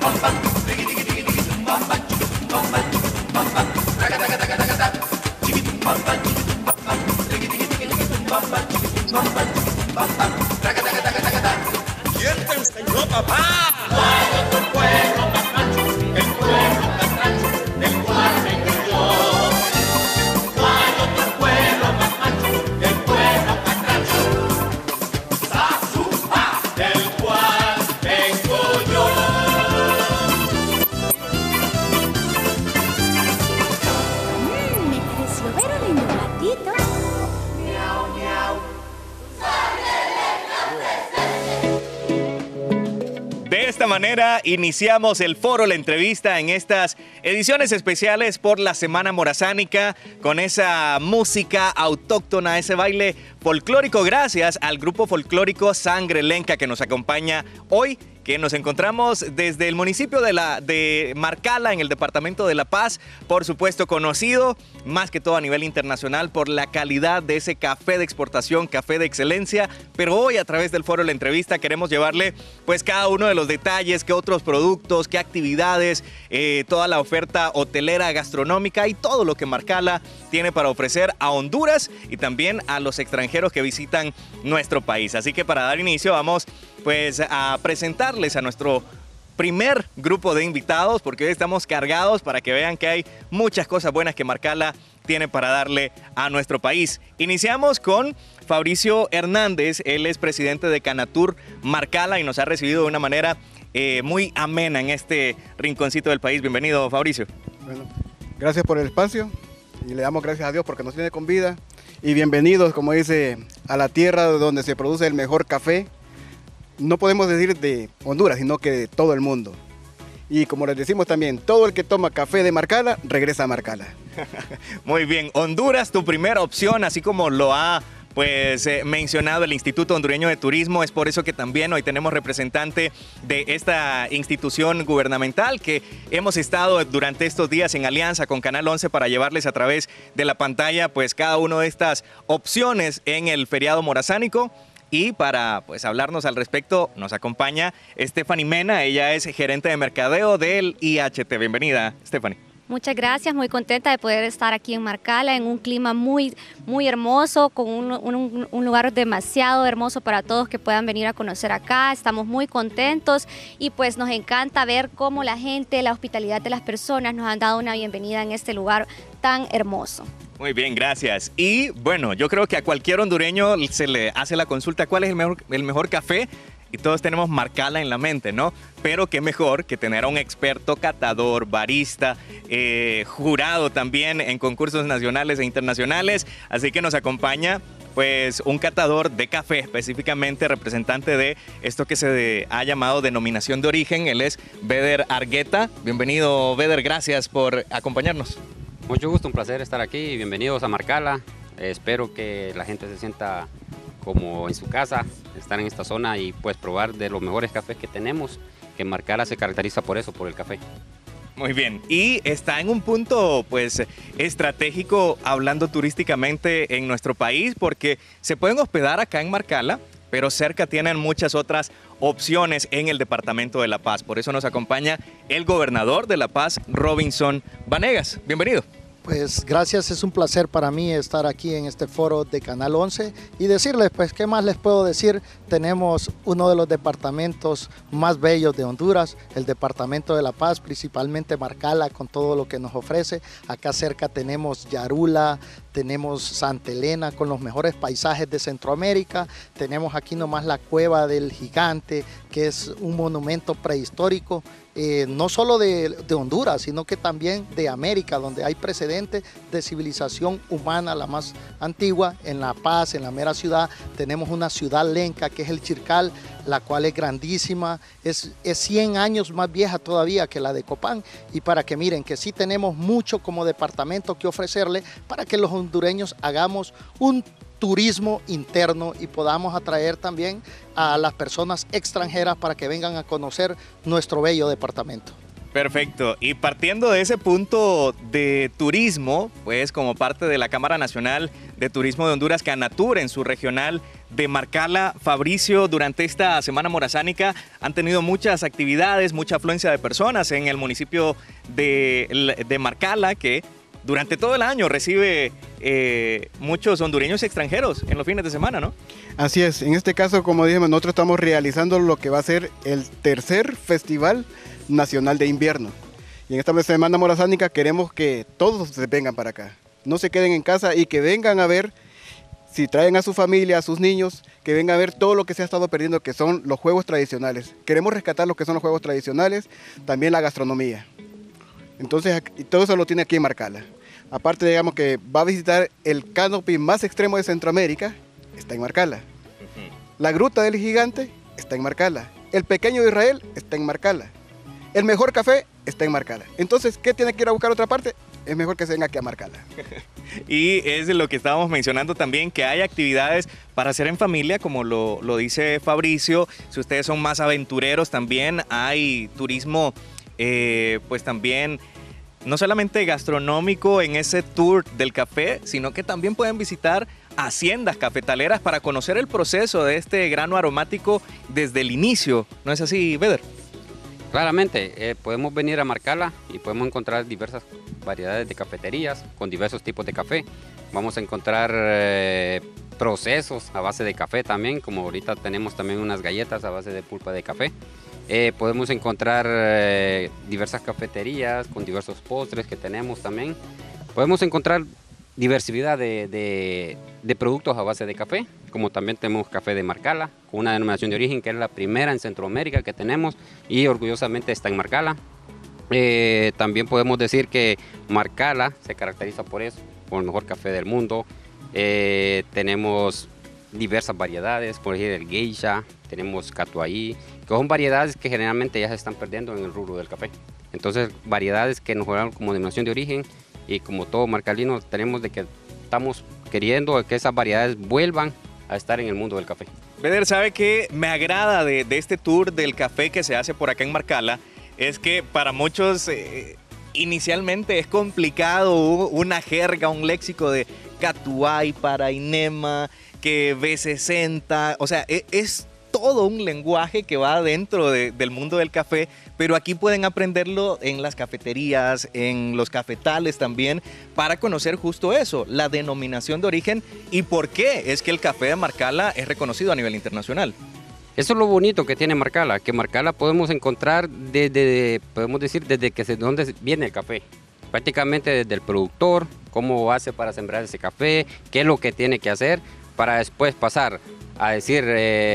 ¿Quién te enseñó, papá? Me pareció ver un lindo gatito. De esta manera iniciamos el foro, la entrevista en estas ediciones especiales por la Semana Morazánica con esa música autóctona, ese baile folclórico, gracias al grupo folclórico Sangre Lenca que nos acompaña hoy, que nos encontramos desde el municipio de Marcala, en el departamento de La Paz, por supuesto conocido más que todo a nivel internacional por la calidad de ese café de exportación, café de excelencia, pero hoy a través del foro de la entrevista queremos llevarle pues cada uno de los detalles, qué otros productos, qué actividades, toda la oferta hotelera, gastronómica y todo lo que Marcala tiene para ofrecer a Honduras y también a los extranjeros que visitan nuestro país. Así que para dar inicio vamos pues a presentarles a nuestro primer grupo de invitados, porque hoy estamos cargados para que vean que hay muchas cosas buenas que Marcala tiene para darle a nuestro país. Iniciamos con Fabricio Hernández, él es presidente de Canatur Marcala y nos ha recibido de una manera muy amena en este rinconcito del país. Bienvenido, Fabricio. Bueno, gracias por el espacio y le damos gracias a Dios porque nos tiene con vida y bienvenidos, como dice, a la tierra donde se produce el mejor café. No podemos decir de Honduras, sino que de todo el mundo. Y como les decimos también, todo el que toma café de Marcala, regresa a Marcala. Muy bien, Honduras, tu primera opción, así como lo ha mencionado el Instituto Hondureño de Turismo. Es por eso que también hoy tenemos representante de esta institución gubernamental que hemos estado durante estos días en alianza con Canal 11 para llevarles a través de la pantalla pues cada una de estas opciones en el feriado morazánico. Y para pues hablarnos al respecto nos acompaña Stephanie Mena, ella es gerente de mercadeo del IHT. Bienvenida, Stephanie. Muchas gracias, muy contenta de poder estar aquí en Marcala en un clima muy hermoso, con un lugar demasiado hermoso para todos que puedan venir a conocer acá. Estamos muy contentos y pues nos encanta ver cómo la gente, la hospitalidad de las personas nos han dado una bienvenida en este lugar tan hermoso. Muy bien, gracias. Y bueno, yo creo que a cualquier hondureño se le hace la consulta cuál es el mejor café y todos tenemos Marcala en la mente, ¿no? Pero qué mejor que tener a un experto catador, barista, jurado también en concursos nacionales e internacionales. Así que nos acompaña pues un catador de café, específicamente representante de esto que se ha llamado denominación de origen. Él es Beder Argueta. Bienvenido, Beder, gracias por acompañarnos. Mucho gusto, un placer estar aquí, bienvenidos a Marcala. Espero que la gente se sienta como en su casa, estar en esta zona y pues probar de los mejores cafés que tenemos, que Marcala se caracteriza por eso, por el café. Muy bien, y está en un punto pues estratégico hablando turísticamente en nuestro país porque se pueden hospedar acá en Marcala, pero cerca tienen muchas otras opciones en el departamento de La Paz. Por eso nos acompaña el gobernador de La Paz, Robinson Vanegas. Bienvenido. Pues gracias, es un placer para mí estar aquí en este foro de Canal 11 y decirles, pues, ¿qué más les puedo decir? Tenemos uno de los departamentos más bellos de Honduras, el departamento de La Paz, principalmente Marcala, con todo lo que nos ofrece. Acá cerca tenemos Yarula, tenemos Santa Elena con los mejores paisajes de Centroamérica, tenemos aquí nomás la Cueva del Gigante, que es un monumento prehistórico, no solo de Honduras, sino que también de América, donde hay precedentes de civilización humana, la más antigua. En La Paz, en la mera ciudad, tenemos una ciudad lenca, que es el Chircal, la cual es grandísima, es 100 años más vieja todavía que la de Copán, y para que miren que sí tenemos mucho como departamento que ofrecerle para que los hondureños hagamos un turismo interno y podamos atraer también a las personas extranjeras para que vengan a conocer nuestro bello departamento. Perfecto. Y partiendo de ese punto de turismo, pues como parte de la Cámara Nacional de Turismo de Honduras, Canatur, en su regional de Marcala, Fabricio, durante esta Semana Morazánica han tenido muchas actividades, mucha afluencia de personas en el municipio de Marcala, que durante todo el año recibe muchos hondureños y extranjeros en los fines de semana, ¿no? Así es, en este caso, como dijimos, nosotros estamos realizando lo que va a ser el tercer Festival Nacional de Invierno. Y en esta Semana Morazánica queremos que todos se vengan para acá, no se queden en casa y que vengan a ver, si traen a su familia, a sus niños, que vengan a ver todo lo que se ha estado perdiendo, que son los juegos tradicionales. Queremos rescatar lo que son los juegos tradicionales, también la gastronomía. Entonces, todo eso lo tiene aquí en Marcala. Aparte, digamos que va a visitar el canopy más extremo de Centroamérica, está en Marcala. La Gruta del Gigante está en Marcala. El Pequeño Israel está en Marcala. El mejor café está en Marcala. Entonces, ¿qué tiene que ir a buscar otra parte? Es mejor que se venga aquí a Marcala. Y es lo que estábamos mencionando también, que hay actividades para hacer en familia, como lo dice Fabricio. Si ustedes son más aventureros también, hay turismo, pues también, no solamente gastronómico en ese tour del café, sino que también pueden visitar haciendas cafetaleras para conocer el proceso de este grano aromático desde el inicio. ¿No es así, Beder? Claramente, podemos venir a Marcala y podemos encontrar diversas variedades de cafeterías con diversos tipos de café. Vamos a encontrar procesos a base de café también, como ahorita tenemos también unas galletas a base de pulpa de café. Podemos encontrar diversas cafeterías con diversos postres que tenemos también. Podemos encontrar diversidad de productos a base de café, como también tenemos café de Marcala, con una denominación de origen que es la primera en Centroamérica que tenemos y orgullosamente está en Marcala. También podemos decir que Marcala se caracteriza por eso, por el mejor café del mundo. Tenemos diversas variedades, por ejemplo el geisha, tenemos catuaí, que son variedades que generalmente ya se están perdiendo en el rubro del café. Entonces, variedades que nos juegan como denominación de origen, y como todo marcalino tenemos de que estamos queriendo que esas variedades vuelvan a estar en el mundo del café. Beder, ¿sabe qué me agrada de este tour del café que se hace por acá en Marcala? Es que para muchos inicialmente es complicado una jerga, un léxico de Catuay, Parainema, que B60, o sea, es todo un lenguaje que va dentro del mundo del café, pero aquí pueden aprenderlo en las cafeterías, en los cafetales también, para conocer justo eso, la denominación de origen y por qué es que el café de Marcala es reconocido a nivel internacional. Eso es lo bonito que tiene Marcala, que Marcala podemos encontrar podemos decir, desde dónde viene el café. Prácticamente desde el productor, cómo hace para sembrar ese café, qué es lo que tiene que hacer para después pasar a decir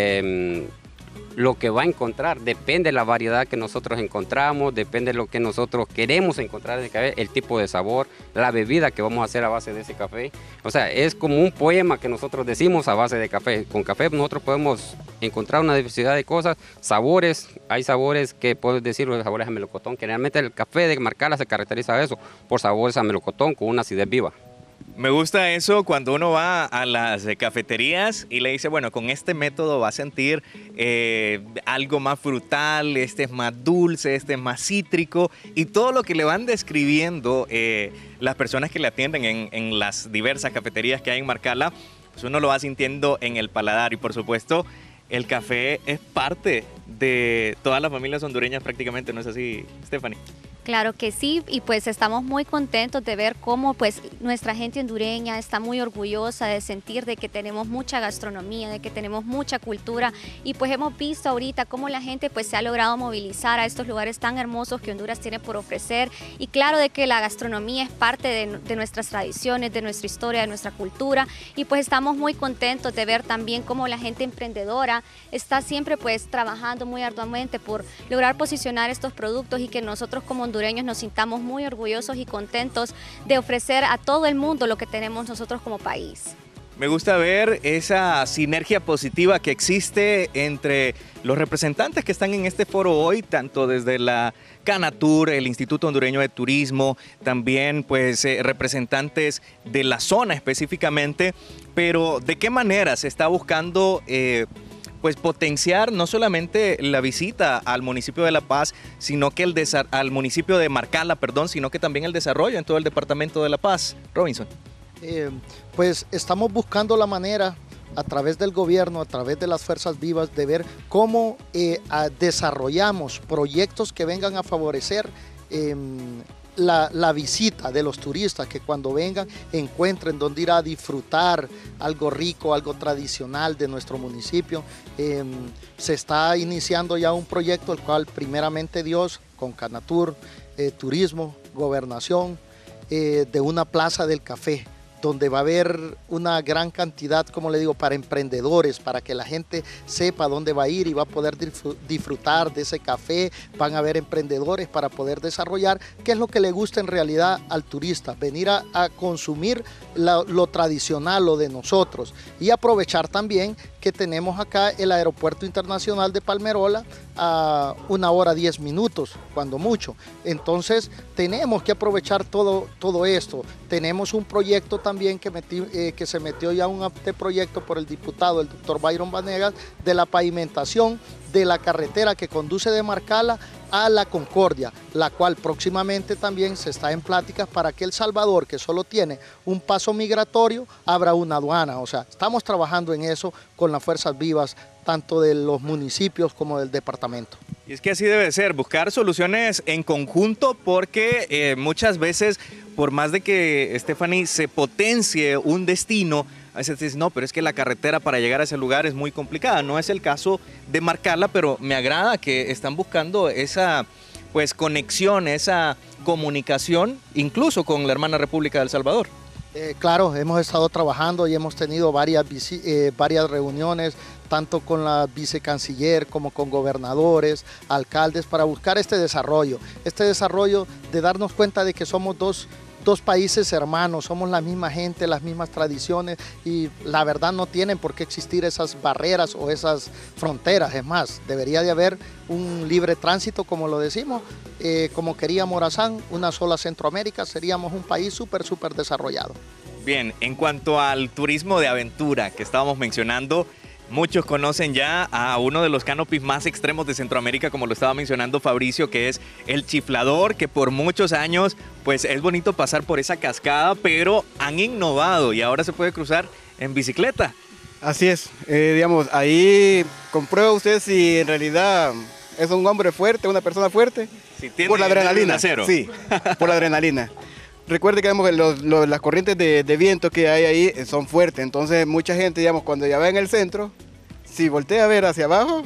lo que va a encontrar. Depende de la variedad que nosotros encontramos, depende de lo que nosotros queremos encontrar en el café, el tipo de sabor, la bebida que vamos a hacer a base de ese café. O sea, es como un poema que nosotros decimos a base de café. Con café nosotros podemos encontrar una diversidad de cosas, sabores. Hay sabores que puedes decir, los sabores a melocotón, que realmente el café de Marcala se caracteriza de eso, por sabores a melocotón con una acidez viva. Me gusta eso cuando uno va a las cafeterías y le dice, bueno, con este método va a sentir algo más frutal, este es más dulce, este es más cítrico, y todo lo que le van describiendo las personas que le atienden en las diversas cafeterías que hay en Marcala, pues uno lo va sintiendo en el paladar. Y por supuesto, el café es parte de todas las familias hondureñas prácticamente, ¿no es así, Stephanie? Claro que sí, y pues estamos muy contentos de ver cómo pues nuestra gente hondureña está muy orgullosa de sentir de que tenemos mucha gastronomía, de que tenemos mucha cultura, y pues hemos visto ahorita cómo la gente pues se ha logrado movilizar a estos lugares tan hermosos que Honduras tiene por ofrecer, y claro de que la gastronomía es parte de nuestras tradiciones, de nuestra historia, de nuestra cultura, y pues estamos muy contentos de ver también cómo la gente emprendedora está siempre pues trabajando muy arduamente por lograr posicionar estos productos y que nosotros como hondureños nos sintamos muy orgullosos y contentos de ofrecer a todo el mundo lo que tenemos nosotros como país. Me gusta ver esa sinergia positiva que existe entre los representantes que están en este foro hoy, tanto desde la Canatur, el Instituto Hondureño de Turismo, también pues representantes de la zona específicamente, pero ¿de qué manera se está buscando pues potenciar no solamente la visita al municipio de La Paz, sino que al municipio de Marcala, perdón, sino que también el desarrollo en todo el departamento de La Paz. Robinson. Pues estamos buscando la manera a través del gobierno, a través de las fuerzas vivas, de ver cómo desarrollamos proyectos que vengan a favorecer la visita de los turistas, que cuando vengan encuentren donde ir a disfrutar algo rico, algo tradicional de nuestro municipio. Se está iniciando ya un proyecto, el cual primeramente Dios, con Canatur, Turismo, Gobernación, de una plaza del café, donde va a haber una gran cantidad, como le digo, para emprendedores, para que la gente sepa dónde va a ir y va a poder disfrutar de ese café. Van a haber emprendedores para poder desarrollar qué es lo que le gusta en realidad al turista, venir a consumir lo tradicional, lo de nosotros, y aprovechar también que tenemos acá el Aeropuerto Internacional de Palmerola a 1 hora 10 minutos, cuando mucho. Entonces tenemos que aprovechar todo esto. Tenemos un proyecto también que se metió ya un anteproyecto por el diputado, el doctor Byron Vanegas, de la pavimentación de la carretera que conduce de Marcala a La Concordia, la cual próximamente también se está en pláticas para que El Salvador, que solo tiene un paso migratorio, abra una aduana. O sea, estamos trabajando en eso con las fuerzas vivas, tanto de los municipios como del departamento. Y es que así debe ser, buscar soluciones en conjunto, porque muchas veces, por más de que, Stephanie, se potencie un destino, a veces dices, no, pero es que la carretera para llegar a ese lugar es muy complicada. No es el caso de Marcala, pero me agrada que están buscando esa pues conexión, esa comunicación, incluso con la hermana República de El Salvador. Claro, hemos estado trabajando y hemos tenido varias reuniones, tanto con la vicecanciller como con gobernadores, alcaldes, para buscar este desarrollo de darnos cuenta de que somos dos países hermanos, somos la misma gente, las mismas tradiciones, y la verdad no tienen por qué existir esas barreras o esas fronteras. Es más, debería de haber un libre tránsito, como lo decimos, como quería Morazán, una sola Centroamérica, seríamos un país súper desarrollado. Bien, en cuanto al turismo de aventura que estábamos mencionando, muchos conocen ya a uno de los canopies más extremos de Centroamérica, como lo estaba mencionando Fabricio, que es el Chiflador, que por muchos años pues es bonito pasar por esa cascada, pero han innovado y ahora se puede cruzar en bicicleta. Así es, digamos, ahí comprueba usted si en realidad es un hombre fuerte, una persona fuerte, Si tiene por la adrenalina. cero. Sí, por la adrenalina. Recuerde que digamos, las corrientes de viento que hay ahí son fuertes, entonces mucha gente, digamos, cuando ya va en el centro, si voltea a ver hacia abajo,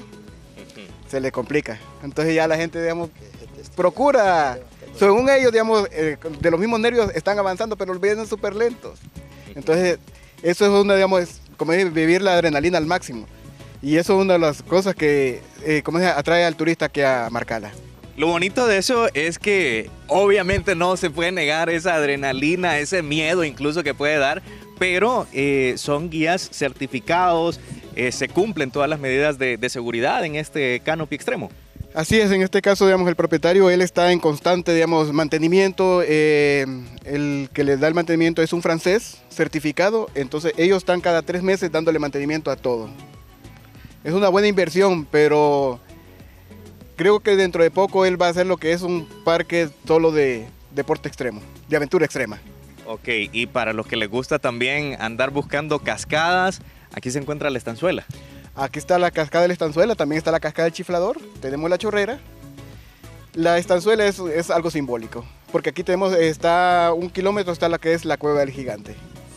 se le complica. Entonces ya la gente, digamos, procura, según ellos, digamos, de los mismos nervios están avanzando, pero vienen súper lentos. Entonces eso es una, digamos, como es vivir la adrenalina al máximo. Y eso es una de las cosas que atrae al turista aquí a Marcala. Lo bonito de eso es que obviamente no se puede negar esa adrenalina, ese miedo incluso que puede dar, pero son guías certificados, se cumplen todas las medidas de seguridad en este canopy extremo. Así es, en este caso, digamos, el propietario, él está en constante, digamos, mantenimiento. El que les da el mantenimiento es un francés certificado, entonces ellos están cada 3 meses dándole mantenimiento a todo. Es una buena inversión, pero creo que dentro de poco él va a hacer lo que es un parque solo de deporte extremo, de aventura extrema. Ok, y para los que les gusta también andar buscando cascadas, aquí se encuentra la estanzuela. Aquí está la cascada de la estanzuela, también está la cascada del Chiflador, tenemos la chorrera. La estanzuela es algo simbólico, porque aquí tenemos, está 1 kilómetro, está la que es la Cueva del Gigante.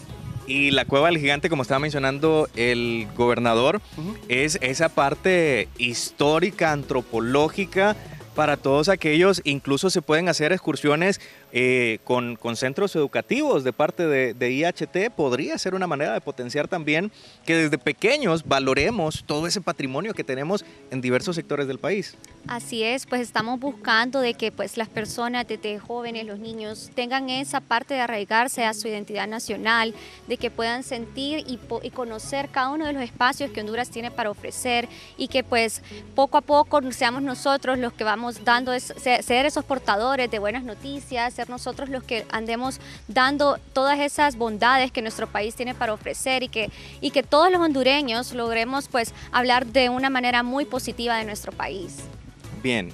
Y la Cueva del Gigante, como estaba mencionando el gobernador, es esa parte histórica, antropológica, para todos aquellos. Incluso se pueden hacer excursiones con centros educativos de parte de IHT. Podría ser una manera de potenciar también que desde pequeños valoremos todo ese patrimonio que tenemos en diversos sectores del país. Así es, pues estamos buscando de que pues las personas, desde jóvenes, los niños, tengan esa parte de arraigarse a su identidad nacional, de que puedan sentir y conocer cada uno de los espacios que Honduras tiene para ofrecer, y que pues poco a poco seamos nosotros los que vamos dando, ser esos portadores de buenas noticias, ser ser nosotros los que andemos dando todas esas bondades que nuestro país tiene para ofrecer y que todos los hondureños logremos pues hablar de una manera muy positiva de nuestro país. Bien,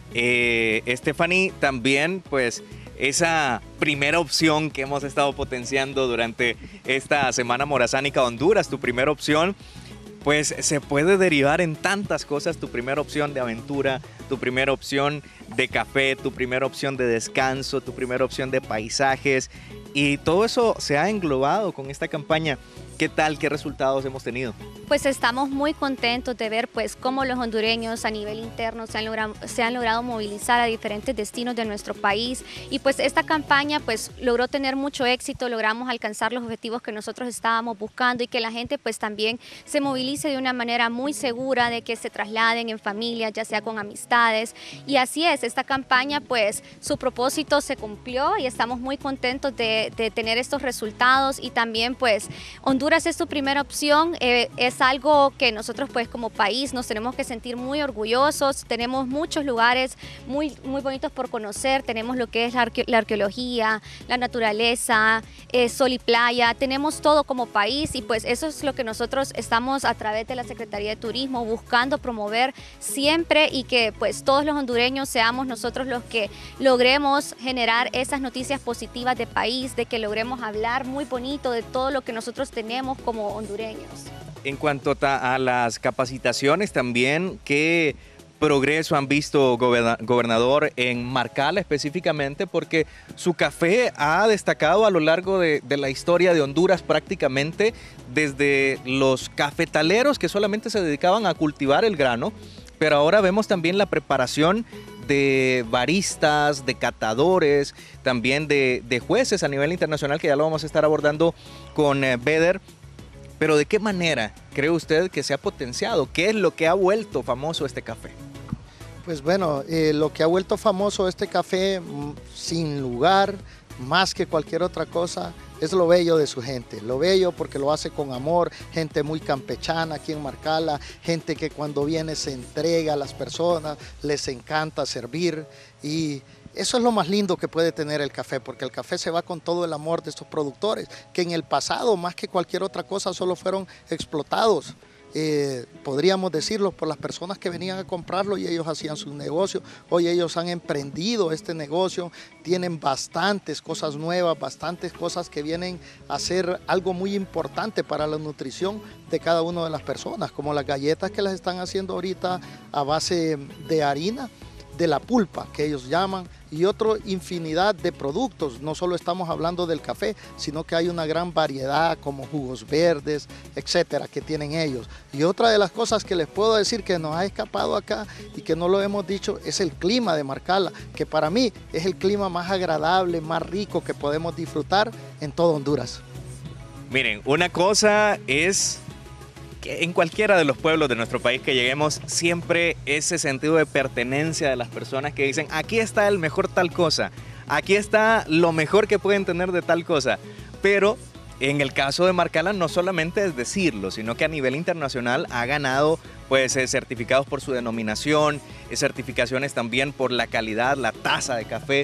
Stephanie, también pues esa primera opción que hemos estado potenciando durante esta Semana Morazánica Honduras, tu primera opción, pues se puede derivar en tantas cosas. Tu primera opción de aventura, tu primera opción de café, tu primera opción de descanso, tu primera opción de paisajes, y todo eso se ha englobado con esta campaña. ¿Qué tal? ¿Qué resultados hemos tenido? Pues estamos muy contentos de ver pues cómo los hondureños a nivel interno se han logrado movilizar a diferentes destinos de nuestro país, y pues esta campaña pues logró tener mucho éxito, logramos alcanzar los objetivos que nosotros estábamos buscando, y que la gente pues también se movilice de una manera muy segura, de que se trasladen en familia, ya sea con amistades, y así es, esta campaña pues su propósito se cumplió y estamos muy contentos de tener estos resultados. Y también pues Honduras es tu primera opción, es algo que nosotros pues como país nos tenemos que sentir muy orgullosos. Tenemos muchos lugares muy bonitos por conocer, tenemos lo que es la arqueología, la naturaleza, sol y playa, tenemos todo como país, y pues eso es lo que nosotros estamos a través de la Secretaría de Turismo buscando promover siempre, y que pues todos los hondureños seamos nosotros los que logremos generar esas noticias positivas de país, de que logremos hablar muy bonito de todo lo que nosotros tenemos como hondureños. En cuanto a las capacitaciones también, ¿qué progreso han visto, gobernador, en Marcala específicamente? Porque su café ha destacado a lo largo de la historia de Honduras, prácticamente desde los cafetaleros que solamente se dedicaban a cultivar el grano, pero ahora vemos también la preparación de baristas, de catadores, también de jueces a nivel internacional, que ya lo vamos a estar abordando con Beder. Pero ¿de qué manera cree usted que se ha potenciado? ¿Qué es lo que ha vuelto famoso este café? Pues bueno, lo que ha vuelto famoso este café, sin lugar, más que cualquier otra cosa, es lo bello de su gente. Lo bello porque lo hace con amor, gente muy campechana aquí en Marcala, gente que cuando viene se entrega a las personas, les encanta servir, y eso es lo más lindo que puede tener el café, porque el café se va con todo el amor de estos productores, que en el pasado, más que cualquier otra cosa, solo fueron explotados. Podríamos decirlo, por las personas que venían a comprarlo y ellos hacían su negocio. Hoy ellos han emprendido este negocio, tienen bastantes cosas nuevas, bastantes cosas que vienen a ser algo muy importante para la nutrición de cada una de las personas, como las galletas que las están haciendo ahorita a base de harina, de la pulpa que ellos llaman, y otra infinidad de productos. No solo estamos hablando del café, sino que hay una gran variedad como jugos verdes, etcétera, que tienen ellos. Y otra de las cosas que les puedo decir que nos ha escapado acá y que no lo hemos dicho es el clima de Marcala, que para mí es el clima más agradable, más rico que podemos disfrutar en todo Honduras. Miren, una cosa es que en cualquiera de los pueblos de nuestro país que lleguemos, siempre ese sentido de pertenencia de las personas que dicen, aquí está el mejor tal cosa, aquí está lo mejor que pueden tener de tal cosa. Pero en el caso de Marcala no solamente es decirlo, sino que a nivel internacional ha ganado pues certificados por su denominación, certificaciones también por la calidad, la taza de café.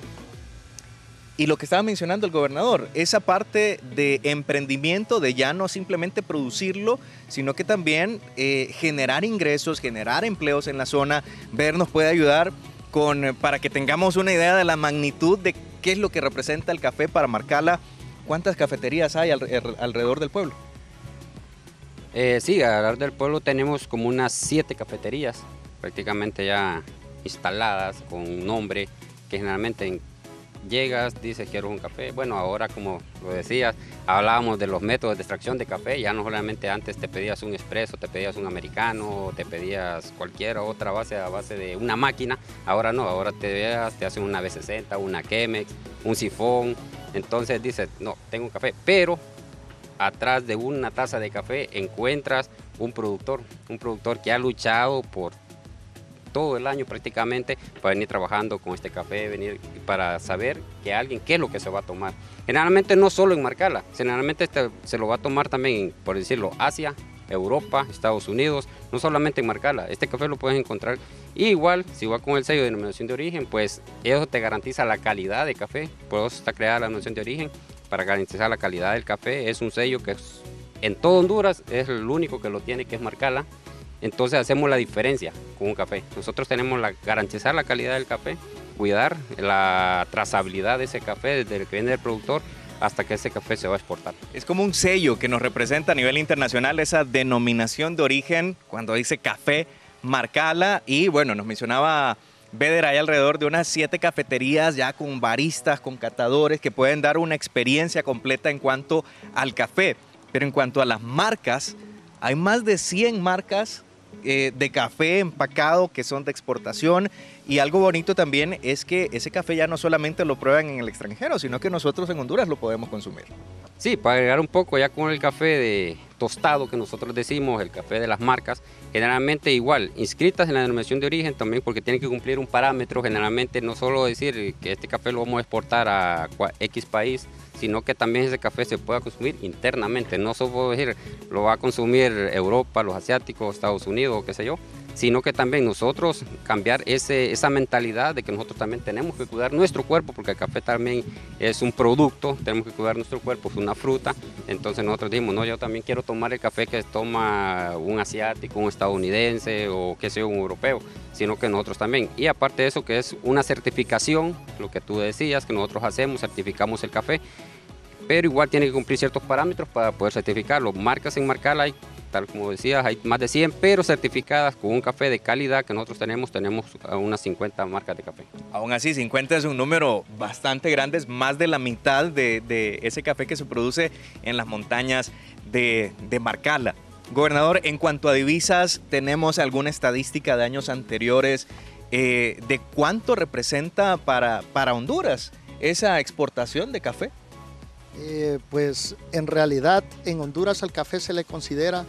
Y lo que estaba mencionando el gobernador, esa parte de emprendimiento, de ya no simplemente producirlo, sino que también generar ingresos, generar empleos en la zona. Ver nos puede ayudar para que tengamos una idea de la magnitud de qué es lo que representa el café para Marcala. ¿Cuántas cafeterías hay alrededor del pueblo? Sí, alrededor del pueblo tenemos como unas 7 cafeterías, prácticamente ya instaladas, con nombre, que generalmente llegas, dices quiero un café. Bueno, ahora como lo decías, hablábamos de los métodos de extracción de café. Ya no solamente antes te pedías un expreso, te pedías un americano, te pedías cualquier otra base a base de una máquina. Ahora no, ahora te hacen una B60, una Chemex, un sifón. Entonces dices, no, tengo un café, pero atrás de una taza de café encuentras un productor que ha luchado por todo el año prácticamente para venir trabajando con este café, venir para saber que alguien qué es lo que se va a tomar. Generalmente no solo en Marcala, generalmente se lo va a tomar también, por decirlo, Asia, Europa, Estados Unidos, no solamente en Marcala. Este café lo puedes encontrar Y igual, si va con el sello de denominación de origen, pues eso te garantiza la calidad de café. Por eso está creada la denominación de origen, para garantizar la calidad del café. Es un sello que en todo Honduras es el único que lo tiene, que es Marcala. Entonces hacemos la diferencia con un café. Nosotros tenemos garantizar la calidad del café, cuidar la trazabilidad de ese café desde el que viene del productor hasta que ese café se va a exportar. Es como un sello que nos representa a nivel internacional, esa denominación de origen, cuando dice café Marcala. Y bueno, nos mencionaba Beder, hay alrededor de unas 7 cafeterías ya con baristas, con catadores que pueden dar una experiencia completa en cuanto al café. Pero en cuanto a las marcas, hay más de 100 marcas de café empacado que son de exportación. Y algo bonito también es que ese café ya no solamente lo prueban en el extranjero, sino que nosotros en Honduras lo podemos consumir. Sí, para agregar un poco ya con el café de tostado que nosotros decimos, el café de las marcas, generalmente igual, inscritas en la denominación de origen también, porque tienen que cumplir un parámetro, generalmente no solo decir que este café lo vamos a exportar a X país, sino que también ese café se pueda consumir internamente, no solo decir lo va a consumir Europa, los asiáticos, Estados Unidos, qué sé yo, sino que también nosotros cambiar esa mentalidad de que nosotros también tenemos que cuidar nuestro cuerpo, porque el café también es un producto, tenemos que cuidar nuestro cuerpo, es una fruta. Entonces nosotros dijimos, no, yo también quiero tomar el café que toma un asiático, un estadounidense o qué sé yo, un europeo, sino que nosotros también. Y aparte de eso, que es una certificación, lo que tú decías, que nosotros hacemos, certificamos el café, pero igual tiene que cumplir ciertos parámetros para poder certificarlo. Marcas en Marcala hay, tal como decías, hay más de 100, pero certificadas con un café de calidad que nosotros tenemos unas 50 marcas de café. Aún así, 50 es un número bastante grande, es más de la mitad de ese café que se produce en las montañas de Marcala. Gobernador, en cuanto a divisas, ¿tenemos alguna estadística de años anteriores de cuánto representa para Honduras esa exportación de café? Pues en realidad en Honduras al café se le considera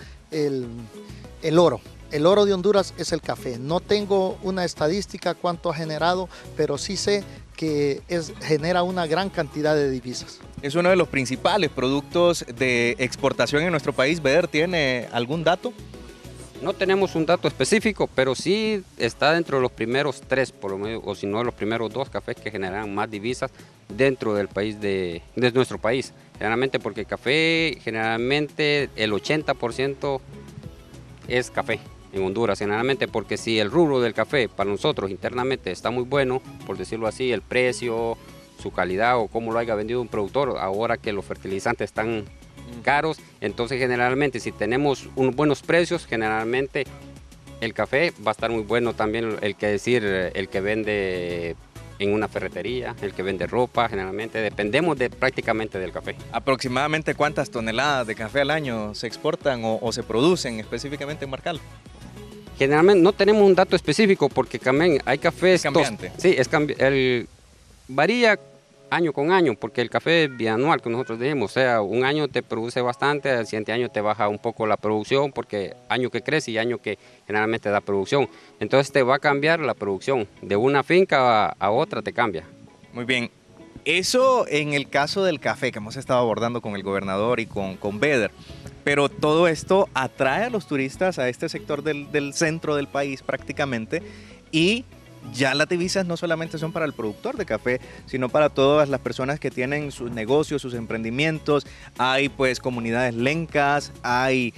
el oro. El oro de Honduras es el café. No tengo una estadística cuánto ha generado, pero sí sé que genera una gran cantidad de divisas. Es uno de los principales productos de exportación en nuestro país. Beder, ¿tiene algún dato? No tenemos un dato específico, pero sí está dentro de los primeros 3, por lo menos, o si no, los primeros 2 cafés que generan más divisas dentro del país de nuestro país. Generalmente porque el café, generalmente el 80% es café en Honduras, generalmente porque si el rubro del café para nosotros internamente está muy bueno, por decirlo así, el precio, su calidad o cómo lo haya vendido un productor, ahora que los fertilizantes están caros, entonces generalmente si tenemos buenos precios, generalmente el café va a estar muy bueno también, el que vende en una ferretería, el que vende ropa, generalmente dependemos prácticamente del café. ¿Aproximadamente cuántas toneladas de café al año se exportan o se producen específicamente en Marcala? Generalmente no tenemos un dato específico porque también hay cafés... Es cambiante. Sí, varía año con año, porque el café bianual que nosotros dijimos, o sea, un año te produce bastante, al siguiente año te baja un poco la producción, porque año que crece y año que generalmente da producción. Entonces te va a cambiar la producción, de una finca a otra te cambia. Muy bien, eso en el caso del café que hemos estado abordando con el gobernador y con Beder, pero todo esto atrae a los turistas a este sector del centro del país prácticamente, y ya las divisas no solamente son para el productor de café, sino para todas las personas que tienen sus negocios, sus emprendimientos. Hay pues comunidades lencas, hay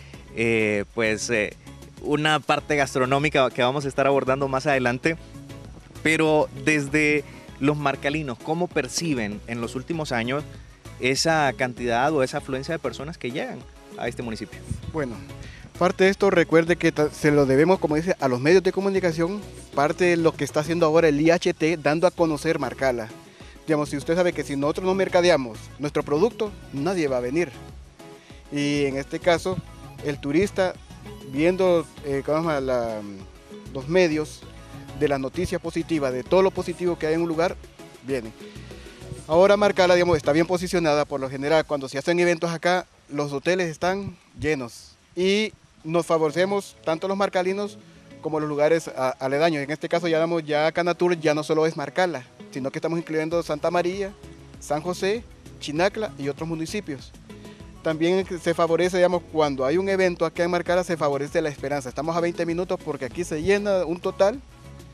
una parte gastronómica que vamos a estar abordando más adelante. Pero desde los marcalinos, ¿cómo perciben en los últimos años esa cantidad o esa afluencia de personas que llegan a este municipio? Bueno, parte de esto, recuerde que se lo debemos, como dice, a los medios de comunicación, parte de lo que está haciendo ahora el IHT, dando a conocer Marcala. Digamos, si usted sabe que si nosotros no mercadeamos nuestro producto, nadie va a venir. Y en este caso, el turista, viendo los medios de las noticias positivas, de todo lo positivo que hay en un lugar, viene. Ahora Marcala, digamos, está bien posicionada. Por lo general, cuando se hacen eventos acá, los hoteles están llenos. Y nos favorecemos tanto los marcalinos como los lugares aledaños. En este caso ya Canatur ya no solo es Marcala, sino que estamos incluyendo Santa María, San José, Chinacla y otros municipios. También se favorece, digamos, cuando hay un evento acá en Marcala, se favorece la esperanza. Estamos a 20 minutos porque aquí se llena un total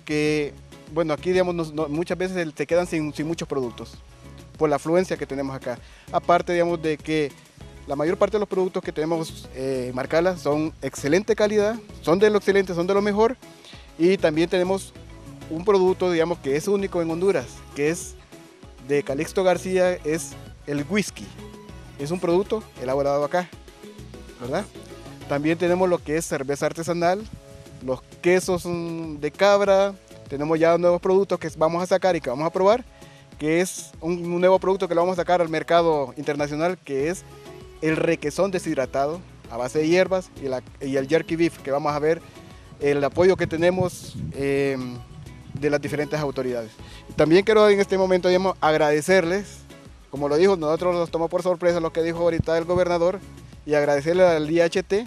que, bueno, aquí digamos, muchas veces se quedan sin muchos productos por la afluencia que tenemos acá. Aparte, digamos, de que la mayor parte de los productos que tenemos en Marcala son excelente calidad, son de lo excelente, son de lo mejor. Y también tenemos un producto, digamos, que es único en Honduras, que es de Calixto García, es el whisky. Es un producto elaborado acá, ¿verdad? También tenemos lo que es cerveza artesanal, los quesos de cabra. Tenemos ya nuevos productos que vamos a sacar y que vamos a probar, que es un nuevo producto que lo vamos a sacar al mercado internacional, que es el requesón deshidratado a base de hierbas y el jerky beef, que vamos a ver el apoyo que tenemos de las diferentes autoridades. También quiero en este momento, digamos, agradecerles, como lo dijo, nosotros nos tomó por sorpresa lo que dijo ahorita el gobernador, y agradecerle al IHT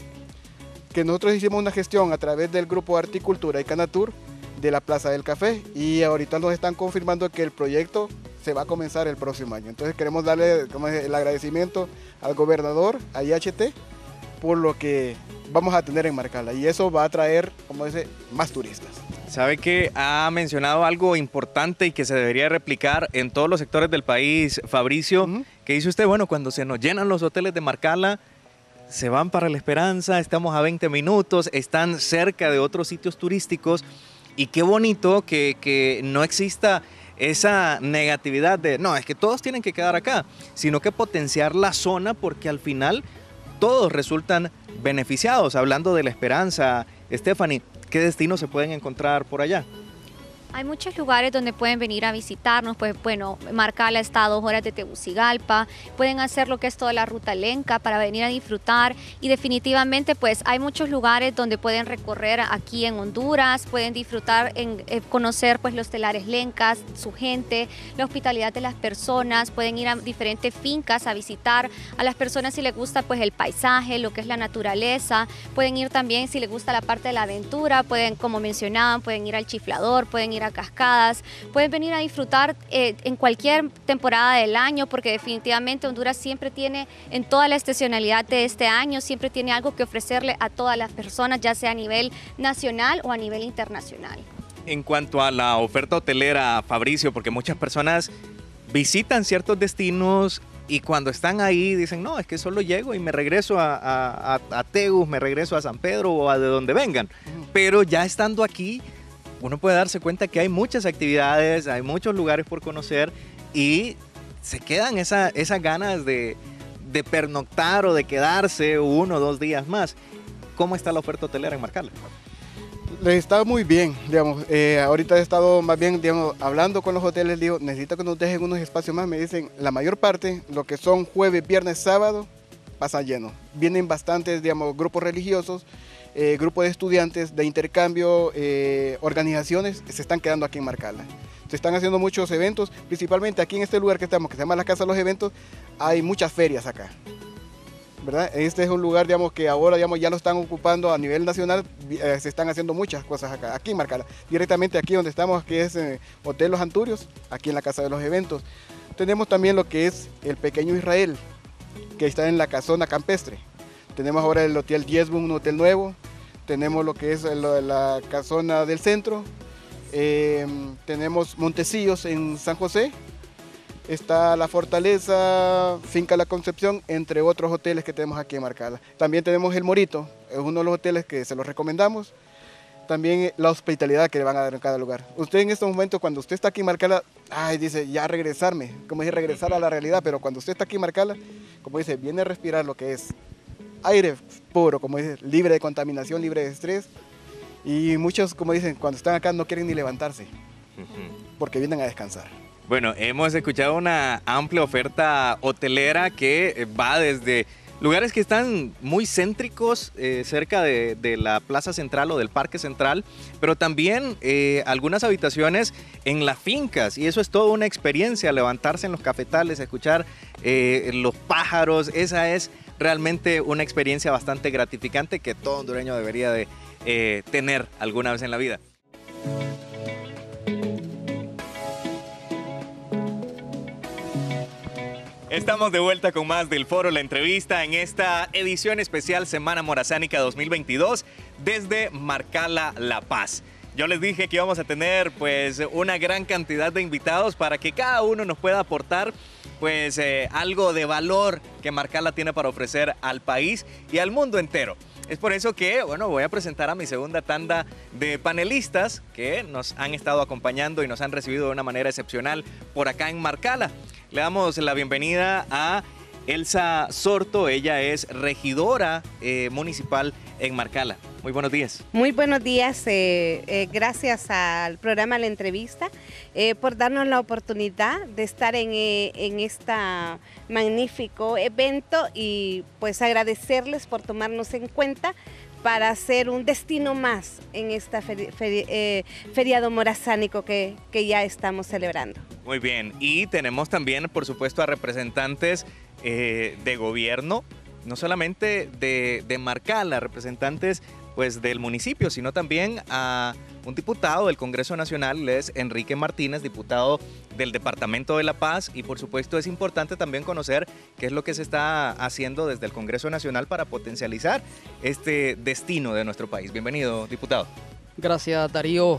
que nosotros hicimos una gestión a través del grupo Articultura y Canatur de la Plaza del Café, y ahorita nos están confirmando que el proyecto se va a comenzar el próximo año. Entonces queremos darle el agradecimiento al gobernador, a IHT, por lo que vamos a tener en Marcala, y eso va a traer, como dice, más turistas. Sabe que ha mencionado algo importante y que se debería replicar en todos los sectores del país, Fabricio, que dice usted, bueno, cuando se nos llenan los hoteles de Marcala, se van para La Esperanza, estamos a 20 minutos, están cerca de otros sitios turísticos, y qué bonito que no exista esa negatividad de, no, es que todos tienen que quedar acá, sino que potenciar la zona, porque al final todos resultan beneficiados. Hablando de La Esperanza, Stephanie, ¿qué destinos se pueden encontrar por allá? Hay muchos lugares donde pueden venir a visitarnos, pues bueno, Marcala está a 2 horas de Tegucigalpa, pueden hacer lo que es toda la ruta Lenca para venir a disfrutar, y definitivamente pues hay muchos lugares donde pueden recorrer aquí en Honduras, pueden disfrutar, conocer pues los telares Lencas, su gente, la hospitalidad de las personas, pueden ir a diferentes fincas a visitar a las personas si les gusta pues el paisaje, lo que es la naturaleza, pueden ir también si les gusta la parte de la aventura, pueden, como mencionaban, pueden ir al Chiflador, pueden ir a cascadas, pueden venir a disfrutar en cualquier temporada del año, porque definitivamente Honduras siempre tiene, en toda la estacionalidad de este año, siempre tiene algo que ofrecerle a todas las personas, ya sea a nivel nacional o a nivel internacional. En cuanto a la oferta hotelera, Fabricio, porque muchas personas visitan ciertos destinos y cuando están ahí dicen, no, es que solo llego y me regreso a Tegus, me regreso a San Pedro o a de donde vengan, pero ya estando aquí, uno puede darse cuenta que hay muchas actividades, hay muchos lugares por conocer, y se quedan esas ganas de pernoctar o de quedarse 1 o 2 días más. ¿Cómo está la oferta hotelera en Marcala? Está muy bien, digamos. Ahorita he estado más bien, digamos, hablando con los hoteles, digo, necesito que nos dejen unos espacios más. Me dicen, la mayor parte, lo que son jueves, viernes, sábado, pasa lleno. Vienen bastantes, digamos, grupos religiosos, grupos de estudiantes, de intercambio, organizaciones que se están quedando aquí en Marcala. Se están haciendo muchos eventos, principalmente aquí en este lugar que estamos, que se llama la Casa de los Eventos, hay muchas ferias acá, ¿verdad? Este es un lugar, digamos, que ahora, digamos, ya lo están ocupando a nivel nacional, se están haciendo muchas cosas acá, aquí en Marcala. Directamente aquí donde estamos, que es Hotel Los Anturios, aquí en la Casa de los Eventos. Tenemos también lo que es el Pequeño Israel, que está en la Casona Campestre. Tenemos ahora el Hotel Diezbum, un hotel nuevo. Tenemos lo que es la Casona del Centro. Tenemos Montecillos en San José. Está la Fortaleza, Finca La Concepción, entre otros hoteles que tenemos aquí en Marcala. También tenemos el Morito, es uno de los hoteles que se los recomendamos. También la hospitalidad que le van a dar en cada lugar. Usted en estos momentos, cuando usted está aquí en Marcala, dice, ya regresarme, como dice, regresar a la realidad, pero cuando usted está aquí en Marcala, como dice, viene a respirar lo que es aire puro, como dice, libre de contaminación, libre de estrés. Y muchos, como dicen, cuando están acá no quieren ni levantarse, porque vienen a descansar. Bueno, hemos escuchado una amplia oferta hotelera que va desde lugares que están muy céntricos, cerca de la Plaza Central o del Parque Central, pero también algunas habitaciones en las fincas, y eso es toda una experiencia, levantarse en los cafetales, escuchar los pájaros. Esa es realmente una experiencia bastante gratificante que todo hondureño debería de tener alguna vez en la vida. Estamos de vuelta con más del Foro La Entrevista en esta edición especial Semana Morazánica 2022 desde Marcala, La Paz. Yo les dije que íbamos a tener pues una gran cantidad de invitados para que cada uno nos pueda aportar pues algo de valor que Marcala tiene para ofrecer al país y al mundo entero. Es por eso que, bueno, voy a presentar a mi segunda tanda de panelistas que nos han estado acompañando y nos han recibido de una manera excepcional por acá en Marcala. Le damos la bienvenida a Elsa Sorto, ella es regidora municipal en Marcala. Muy buenos días. Muy buenos días, gracias al programa La Entrevista por darnos la oportunidad de estar en este magnífico evento y pues agradecerles por tomarnos en cuenta para hacer un destino más en este feriado morazánico que ya estamos celebrando. Muy bien, y tenemos también por supuesto a representantes de gobierno, no solamente de Marcala, representantes pues del municipio, sino también a un diputado del Congreso Nacional, él es Enrique Martínez, diputado del Departamento de La Paz, y por supuesto es importante también conocer qué es lo que se está haciendo desde el Congreso Nacional para potencializar este destino de nuestro país. Bienvenido, diputado. Gracias, Darío.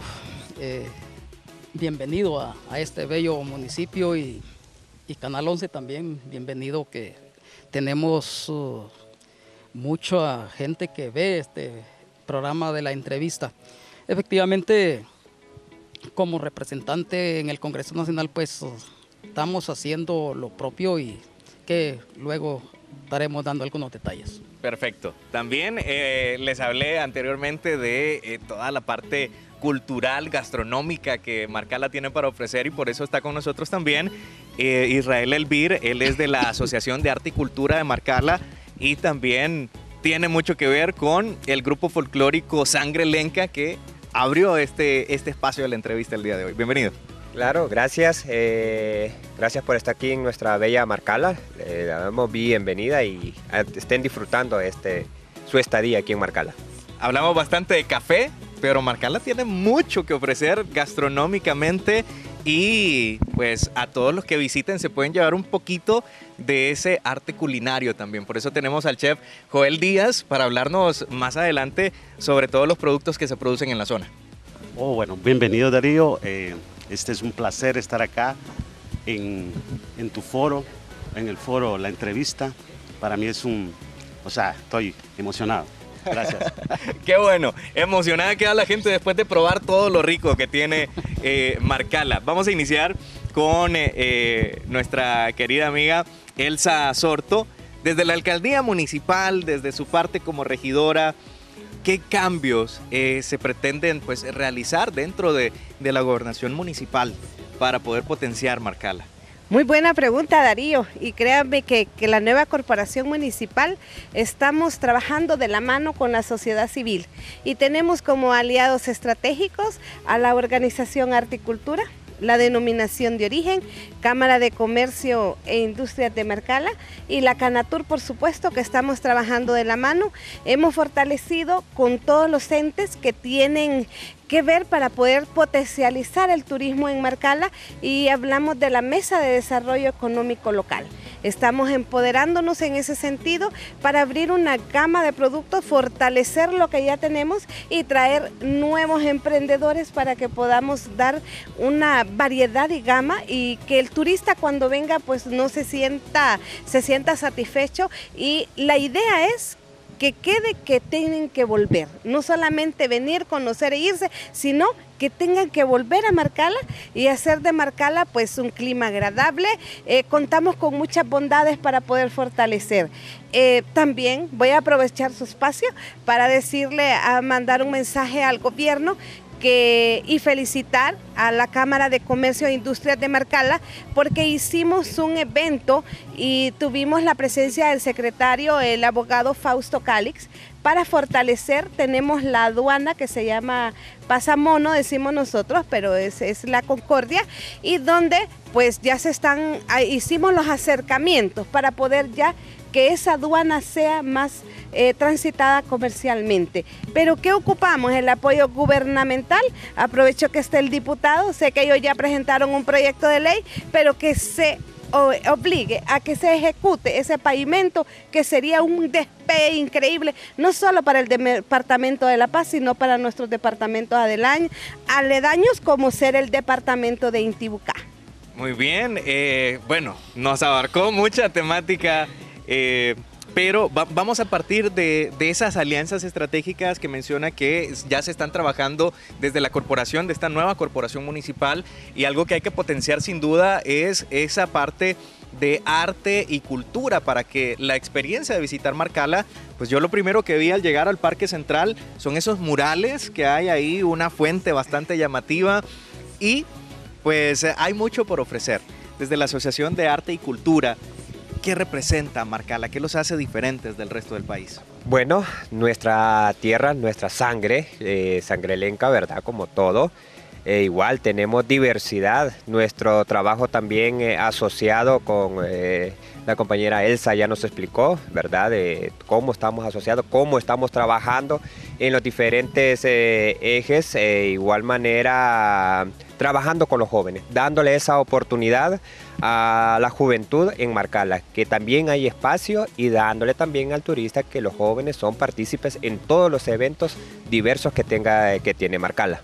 Bienvenido a este bello municipio y Canal 11 también, bienvenido, que tenemos mucha gente que ve este programa de La Entrevista. Efectivamente, como representante en el Congreso Nacional, pues estamos haciendo lo propio y que luego estaremos dando algunos detalles. Perfecto. También les hablé anteriormente de toda la parte cultural, gastronómica que Marcala tiene para ofrecer y por eso está con nosotros también Israel Elvir. Él es de la Asociación de Arte y Cultura de Marcala y también tiene mucho que ver con el grupo folclórico Sangre Lenca que abrió este espacio de la entrevista el día de hoy. Bienvenido. Claro, gracias. Gracias por estar aquí en nuestra bella Marcala. Le damos bienvenida y estén disfrutando su estadía aquí en Marcala. Hablamos bastante de café, pero Marcala tiene mucho que ofrecer gastronómicamente y pues a todos los que visiten se pueden llevar un poquito de ese arte culinario también. Por eso tenemos al chef Joel Díaz para hablarnos más adelante sobre todos los productos que se producen en la zona. Oh, bueno, bienvenido Darío. Este es un placer estar acá en tu foro, en el foro La Entrevista. Para mí es estoy emocionado. Gracias. Qué bueno, emocionada queda la gente después de probar todo lo rico que tiene Marcala. Vamos a iniciar con nuestra querida amiga Elsa Sorto. Desde la alcaldía municipal, desde su parte como regidora, ¿qué cambios se pretenden pues, realizar dentro de la gobernación municipal para poder potenciar Marcala? Muy buena pregunta, Darío, y créanme que la nueva corporación municipal estamos trabajando de la mano con la sociedad civil y tenemos como aliados estratégicos a la organización Arte y Cultura, la denominación de origen, Cámara de Comercio e Industrias de Marcala y la Canatur, por supuesto, que estamos trabajando de la mano. Hemos fortalecido con todos los entes que tienen que ver para poder potencializar el turismo en Marcala y hablamos de la Mesa de Desarrollo Económico Local. Estamos empoderándonos en ese sentido para abrir una gama de productos, fortalecer lo que ya tenemos y traer nuevos emprendedores para que podamos dar una variedad y gama y que el turista cuando venga pues no se sienta satisfecho y la idea es que quede que tienen que volver, no solamente venir, conocer e irse, sino que tengan que volver a Marcala y hacer de Marcala pues un clima agradable. Contamos con muchas bondades para poder fortalecer. También voy a aprovechar su espacio para mandar un mensaje al gobierno y felicitar a la Cámara de Comercio e Industrias de Marcala porque hicimos un evento y tuvimos la presencia del secretario, el abogado Fausto Calix, para fortalecer. Tenemos la aduana que se llama Pasamono, decimos nosotros, pero es la Concordia, y donde pues ya hicimos los acercamientos para poder ya que esa aduana sea más transitada comercialmente. Pero ¿qué ocupamos? El apoyo gubernamental. Aprovecho que esté el diputado, sé que ellos ya presentaron un proyecto de ley, pero que se obligue a que se ejecute ese pavimento, que sería un despegue increíble, no solo para el departamento de La Paz, sino para nuestros departamentos aledaños, como ser el departamento de Intibucá. Muy bien, bueno, nos abarcó mucha temática, pero vamos a partir de esas alianzas estratégicas que menciona que ya se están trabajando desde la corporación, de esta nueva corporación municipal, y algo que hay que potenciar sin duda es esa parte de arte y cultura para que la experiencia de visitar Marcala, pues yo lo primero que vi al llegar al Parque Central son esos murales que hay ahí, una fuente bastante llamativa, y pues hay mucho por ofrecer. Desde la Asociación de Arte y Cultura, ¿qué representa Marcala? ¿Qué los hace diferentes del resto del país? Bueno, nuestra tierra, nuestra sangre, sangrelenca, ¿verdad? Como todo. Igual tenemos diversidad. Nuestro trabajo también asociado con la compañera Elsa ya nos explicó, ¿verdad? De cómo estamos asociados, cómo estamos trabajando en los diferentes ejes. Igual manera, trabajando con los jóvenes, dándole esa oportunidad a la juventud en Marcala, que también hay espacio, y dándole también al turista que los jóvenes son partícipes en todos los eventos diversos que tiene Marcala.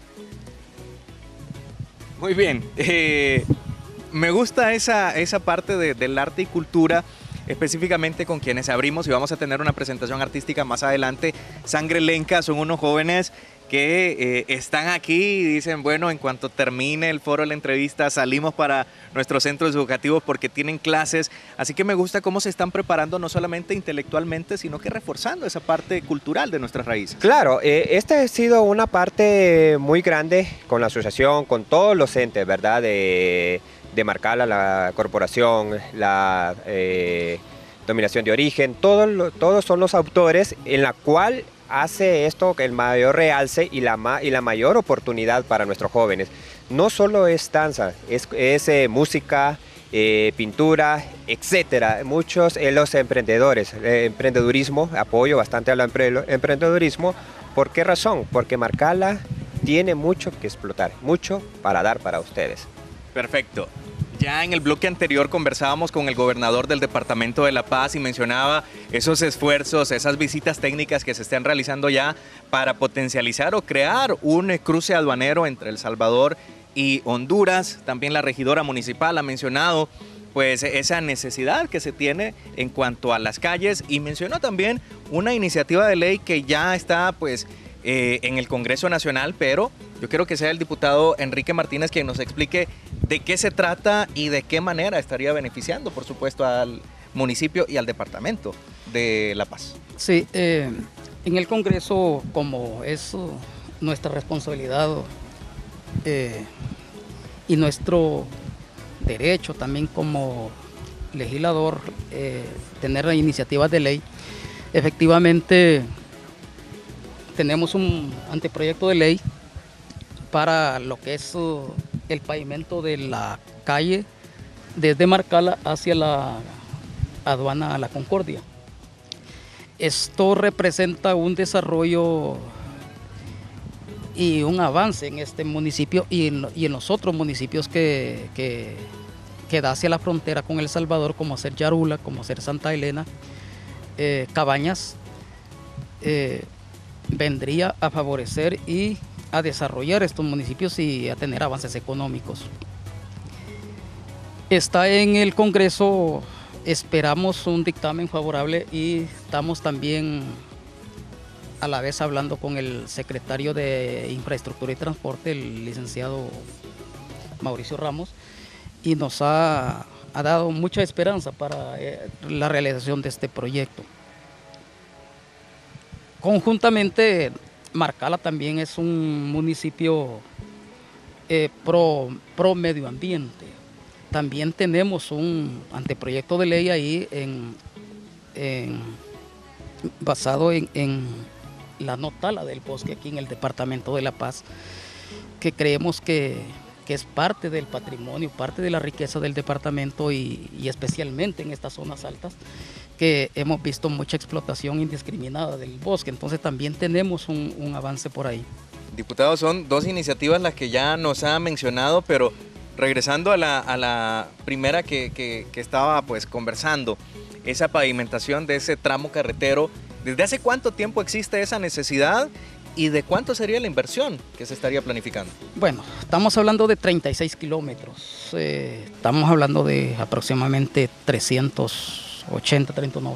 Muy bien, me gusta esa parte del arte y cultura, específicamente con quienes abrimos, y vamos a tener una presentación artística más adelante. Sangrelenca son unos jóvenes que están aquí y dicen, bueno, en cuanto termine el foro, la entrevista, salimos para nuestros centros educativos porque tienen clases, así que me gusta cómo se están preparando no solamente intelectualmente, sino que reforzando esa parte cultural de nuestras raíces. Claro, esta ha sido una parte muy grande con la asociación, con todos los entes, ¿verdad? De Marcala, la corporación, la dominación de origen, todos son los autores en la cual hace esto el mayor realce y la mayor oportunidad para nuestros jóvenes. No solo es danza, es música, pintura, etcétera. Muchos los emprendedores, emprendedurismo, apoyo bastante al emprendedurismo. ¿Por qué razón? Porque Marcala tiene mucho que explotar, mucho para dar para ustedes. Perfecto. Ya en el bloque anterior conversábamos con el gobernador del departamento de La Paz y mencionaba esos esfuerzos, esas visitas técnicas que se están realizando ya para potencializar o crear un cruce aduanero entre El Salvador y Honduras. También la regidora municipal ha mencionado pues esa necesidad que se tiene en cuanto a las calles, y mencionó también una iniciativa de ley que ya está pues en el Congreso Nacional, pero yo quiero que sea el diputado Enrique Martínez quien nos explique de qué se trata y de qué manera estaría beneficiando, por supuesto, al municipio y al departamento de La Paz. Sí, en el Congreso, como es nuestra responsabilidad y nuestro derecho también como legislador, tener iniciativas de ley, efectivamente tenemos un anteproyecto de ley para lo que es el pavimento de la calle desde Marcala hacia la aduana a La Concordia. Esto representa un desarrollo y un avance en este municipio y en los otros municipios que da hacia la frontera con El Salvador, como ser Yarula, como ser Santa Elena, Cabañas. Vendría a favorecer y a desarrollar estos municipios y a tener avances económicos. Está en el Congreso, esperamos un dictamen favorable, y estamos también a la vez hablando con el secretario de Infraestructura y Transporte, el licenciado Mauricio Ramos, y nos ha dado mucha esperanza para la realización de este proyecto. Conjuntamente, Marcala también es un municipio pro medio ambiente. También tenemos un anteproyecto de ley ahí basado en la no tala del bosque aquí en el departamento de La Paz, que creemos que es parte del patrimonio, parte de la riqueza del departamento y especialmente en estas zonas altas, que hemos visto mucha explotación indiscriminada del bosque. Entonces también tenemos un avance por ahí. Diputado, son dos iniciativas las que ya nos ha mencionado, pero regresando a la primera que estaba pues conversando, esa pavimentación de ese tramo carretero, ¿desde hace cuánto tiempo existe esa necesidad y de cuánto sería la inversión que se estaría planificando? Bueno, estamos hablando de 36 kilómetros, estamos hablando de aproximadamente 380,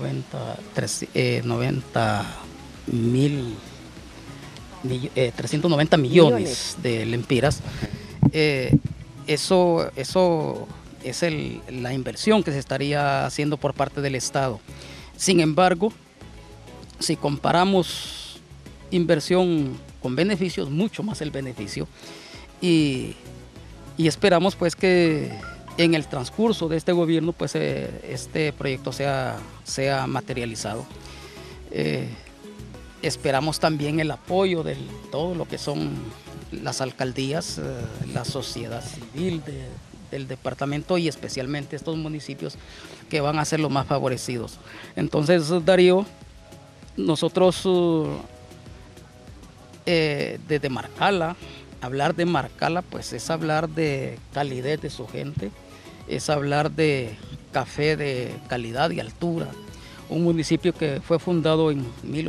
390 millones de lempiras. Eso es la inversión que se estaría haciendo por parte del Estado. Sin embargo, si comparamos inversión con beneficios, mucho más el beneficio, y esperamos pues que en el transcurso de este gobierno pues este proyecto sea materializado. Esperamos también el apoyo de todo lo que son las alcaldías, la sociedad civil del departamento y especialmente estos municipios que van a ser los más favorecidos. Entonces, Darío, nosotros desde Marcala, hablar de Marcala pues es hablar de calidez de su gente, es hablar de café de calidad y altura. Un municipio que fue fundado en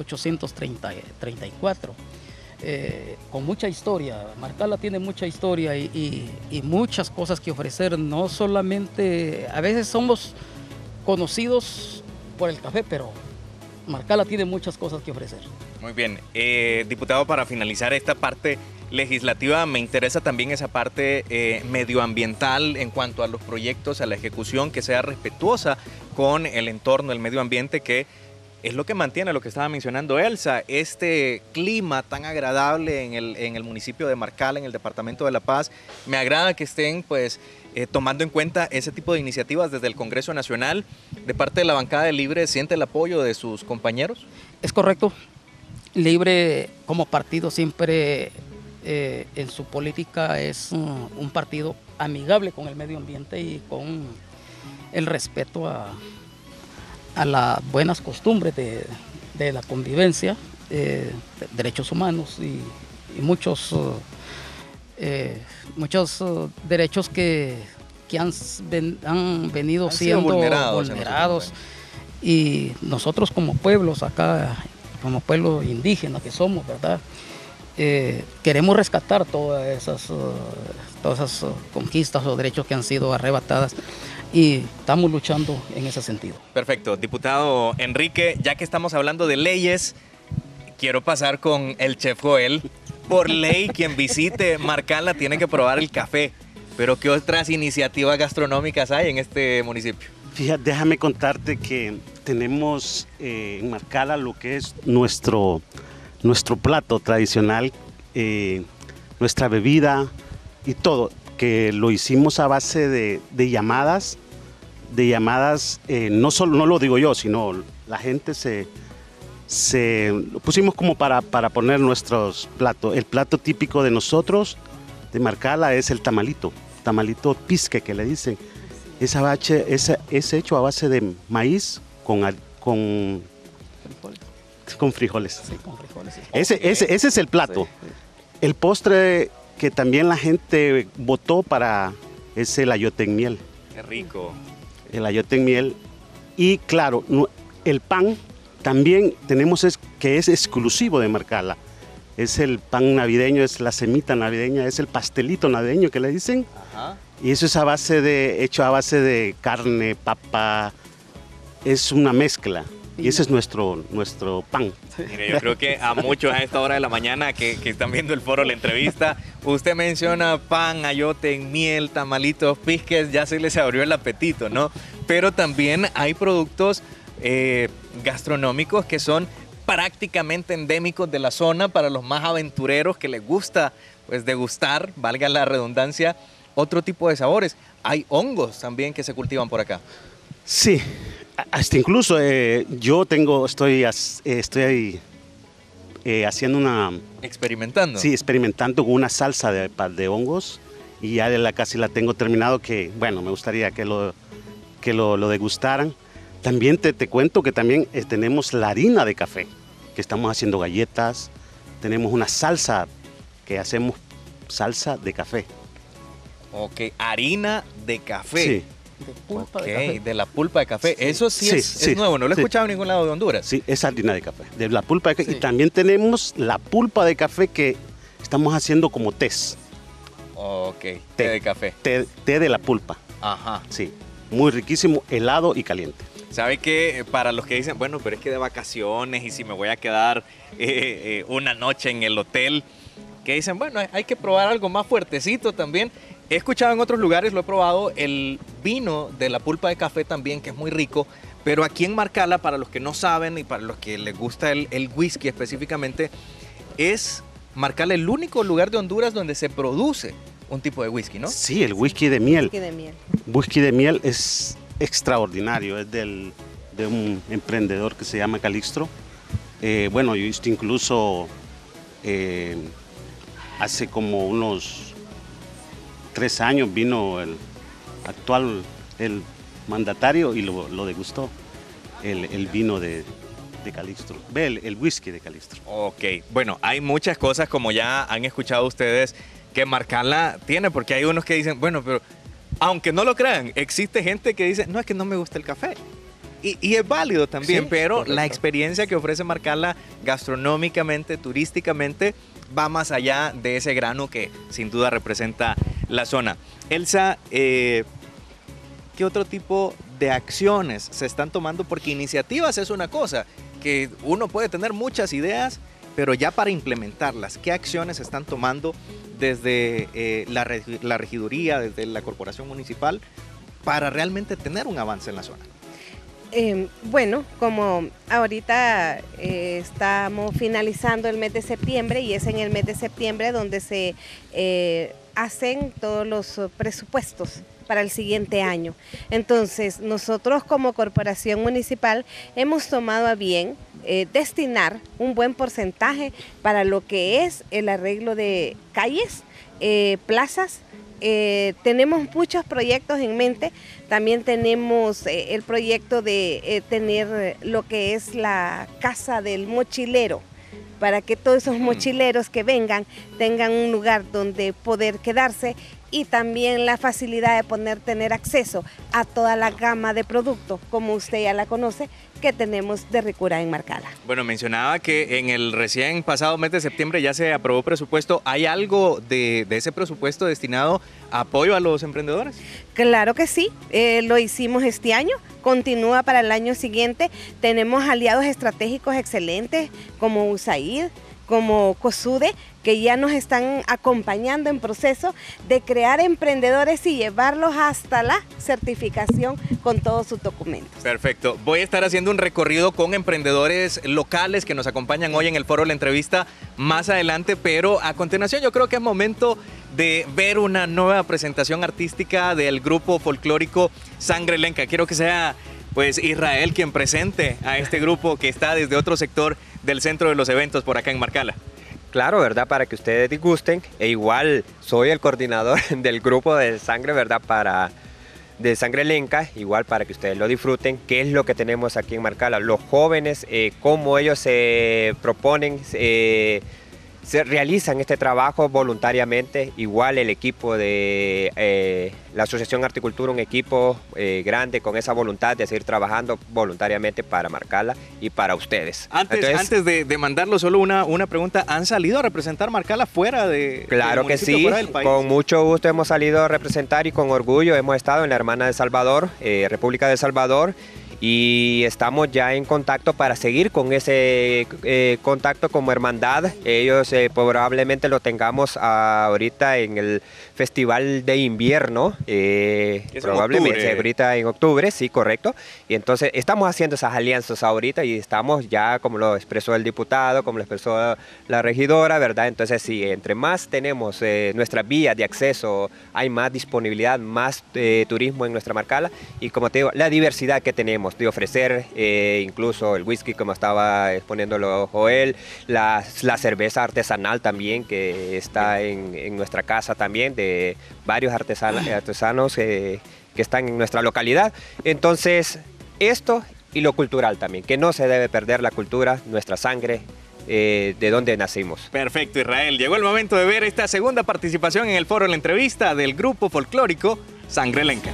1834, con mucha historia. Marcala tiene mucha historia y muchas cosas que ofrecer. No solamente, a veces somos conocidos por el café, pero Marcala tiene muchas cosas que ofrecer. Muy bien. Diputado, para finalizar esta parte legislativa, me interesa también esa parte medioambiental en cuanto a los proyectos, a la ejecución, que sea respetuosa con el entorno, el medio ambiente, que es lo que mantiene lo que estaba mencionando Elsa, este clima tan agradable en el municipio de Marcala, en el departamento de La Paz. Me agrada que estén pues tomando en cuenta ese tipo de iniciativas desde el Congreso Nacional. De parte de la bancada de Libre, ¿siente el apoyo de sus compañeros? Es correcto. Libre como partido siempre en su política es un partido amigable con el medio ambiente y con el respeto a las buenas costumbres de la convivencia, derechos humanos y muchos derechos que han venido siendo vulnerados. Y nosotros como pueblos acá, como pueblo indígena que somos, ¿verdad? Queremos rescatar todas esas conquistas o derechos que han sido arrebatadas y estamos luchando en ese sentido. Perfecto. Diputado Enrique, ya que estamos hablando de leyes, quiero pasar con el chef Joel. Por ley, quien visite Marcala tiene que probar el café, pero ¿qué otras iniciativas gastronómicas hay en este municipio? Fíjate, déjame contarte que tenemos en Marcala lo que es nuestro plato tradicional, nuestra bebida y todo, que lo hicimos a base de llamadas, no lo digo yo, sino la gente lo pusimos como para poner nuestros platos. El plato típico de nosotros, de Marcala, es el tamalito pisque que le dicen. Es hecho a base de maíz con frijoles. Sí, con frijoles. Ese es el plato. Sí. El postre que también la gente votó para es el ayote en miel. Qué rico. El ayote en miel. Y claro, el pan también tenemos que es exclusivo de Marcala. Es el pan navideño, es la semita navideña, es el pastelito navideño que le dicen. Ajá. Y eso es hecho a base de carne, papa. Es una mezcla. Y ese es nuestro pan. Mire, yo creo que a muchos a esta hora de la mañana que están viendo el foro, la entrevista, usted menciona pan, ayote en miel, tamalitos, pisques, ya se les abrió el apetito, ¿no? Pero también hay productos gastronómicos que son prácticamente endémicos de la zona para los más aventureros que les gusta pues degustar, valga la redundancia, otro tipo de sabores. Hay hongos también que se cultivan por acá. Sí, hasta incluso yo estoy haciendo una... ¿Experimentando? Sí, experimentando con una salsa de hongos y ya casi la tengo terminado, que bueno, me gustaría que lo degustaran. También te cuento que también tenemos la harina de café, que estamos haciendo galletas, tenemos una salsa que hacemos salsa de café. Ok, harina de café. Sí. De pulpa Ok, de café. de la pulpa de café. Eso sí, Sí, es sí, nuevo, no lo he sí. escuchado en ningún lado de Honduras. Sí, es harina de café, de la pulpa de café. Sí. Y también tenemos la pulpa de café que estamos haciendo como tés. Ok, té de café. Té de la pulpa, Ajá. sí. Muy riquísimo, helado y caliente. ¿Sabe qué? Para los que dicen, bueno, pero es que de vacaciones y si me voy a quedar una noche en el hotel, que dicen, bueno, hay que probar algo más fuertecito también. He escuchado en otros lugares, lo he probado, el vino de la pulpa de café también, que es muy rico, pero aquí en Marcala, para los que no saben y para los que les gusta el whisky específicamente, es Marcala el único lugar de Honduras donde se produce un tipo de whisky, ¿no? Sí, el whisky de miel. Whisky de miel. Whisky de miel es extraordinario, es de un emprendedor que se llama Calixto. Bueno, yo he visto incluso hace como unos 3 años vino el actual mandatario y lo degustó, el vino de Calixto. Ve el whisky de Calixto. Ok, bueno, hay muchas cosas como ya han escuchado ustedes que Marcala tiene, porque hay unos que dicen, bueno, pero aunque no lo crean, existe gente que dice, no, es que no me gusta el café. Y es válido también, Sí, pero correcto. la experiencia que ofrece Marcala gastronómicamente, turísticamente, va más allá de ese grano que sin duda representa la zona. Elsa, ¿qué otro tipo de acciones se están tomando? Porque iniciativas es una cosa, que uno puede tener muchas ideas, pero ya para implementarlas, ¿qué acciones se están tomando desde la regiduría, desde la corporación municipal, para realmente tener un avance en la zona? Bueno, como ahorita estamos finalizando el mes de septiembre y es en el mes de septiembre donde se hacen todos los presupuestos para el siguiente año. Entonces, nosotros como corporación municipal hemos tomado a bien destinar un buen porcentaje para lo que es el arreglo de calles, plazas. Tenemos muchos proyectos en mente. También tenemos el proyecto de tener lo que es la casa del mochilero, para que todos esos mochileros que vengan tengan un lugar donde poder quedarse, y también la facilidad de tener acceso a toda la gama de productos, como usted ya la conoce, que tenemos de Ricura en Marcala. Bueno, mencionaba que en el recién pasado mes de septiembre ya se aprobó presupuesto. ¿Hay algo de ese presupuesto destinado a apoyo a los emprendedores? Claro que sí, lo hicimos este año, continúa para el año siguiente. Tenemos aliados estratégicos excelentes como USAID, como COSUDE, que ya nos están acompañando en proceso de crear emprendedores y llevarlos hasta la certificación con todos sus documentos. Perfecto. Voy a estar haciendo un recorrido con emprendedores locales que nos acompañan hoy en el foro La Entrevista más adelante, pero a continuación yo creo que es momento de ver una nueva presentación artística del grupo folclórico Sangre Lenca. Quiero que sea pues Israel quien presente a este grupo que está desde otro sector del centro de los eventos por acá en Marcala. Claro, ¿verdad? Para que ustedes disgusten. E igual soy el coordinador del grupo de Sangre, ¿verdad? De Sangre Lenca, igual para que ustedes lo disfruten. ¿Qué es lo que tenemos aquí en Marcala? Los jóvenes, cómo ellos se proponen, se realizan este trabajo voluntariamente. Igual el equipo de la Asociación Articultura, un equipo grande con esa voluntad de seguir trabajando voluntariamente para Marcala y para ustedes. Antes de mandarlo, solo una pregunta. ¿Han salido a representar Marcala fuera de Claro del que municipio, sí, fuera del país? con mucho gusto hemos salido a representar y con orgullo hemos estado en la Hermana de Salvador, República de Salvador, y estamos ya en contacto para seguir con ese contacto como hermandad. Ellos probablemente lo tengamos ahorita en el Festival de Invierno, probablemente ahorita en octubre, sí, correcto. Y entonces estamos haciendo esas alianzas ahorita y estamos ya, como lo expresó el diputado, como lo expresó la regidora, ¿verdad? Entonces sí, entre más tenemos nuestras vías de acceso, hay más disponibilidad, más turismo en nuestra Marcala, y como te digo, la diversidad que tenemos de ofrecer, incluso el whisky, como estaba exponiéndolo Joel, la cerveza artesanal también, que está en nuestra casa también, de varios artesanos que están en nuestra localidad. Entonces, esto y lo cultural también, que no se debe perder la cultura, nuestra sangre, de dónde nacimos. Perfecto, Israel. Llegó el momento de ver esta segunda participación en el foro, en la entrevista del grupo folclórico Sangre Lenca.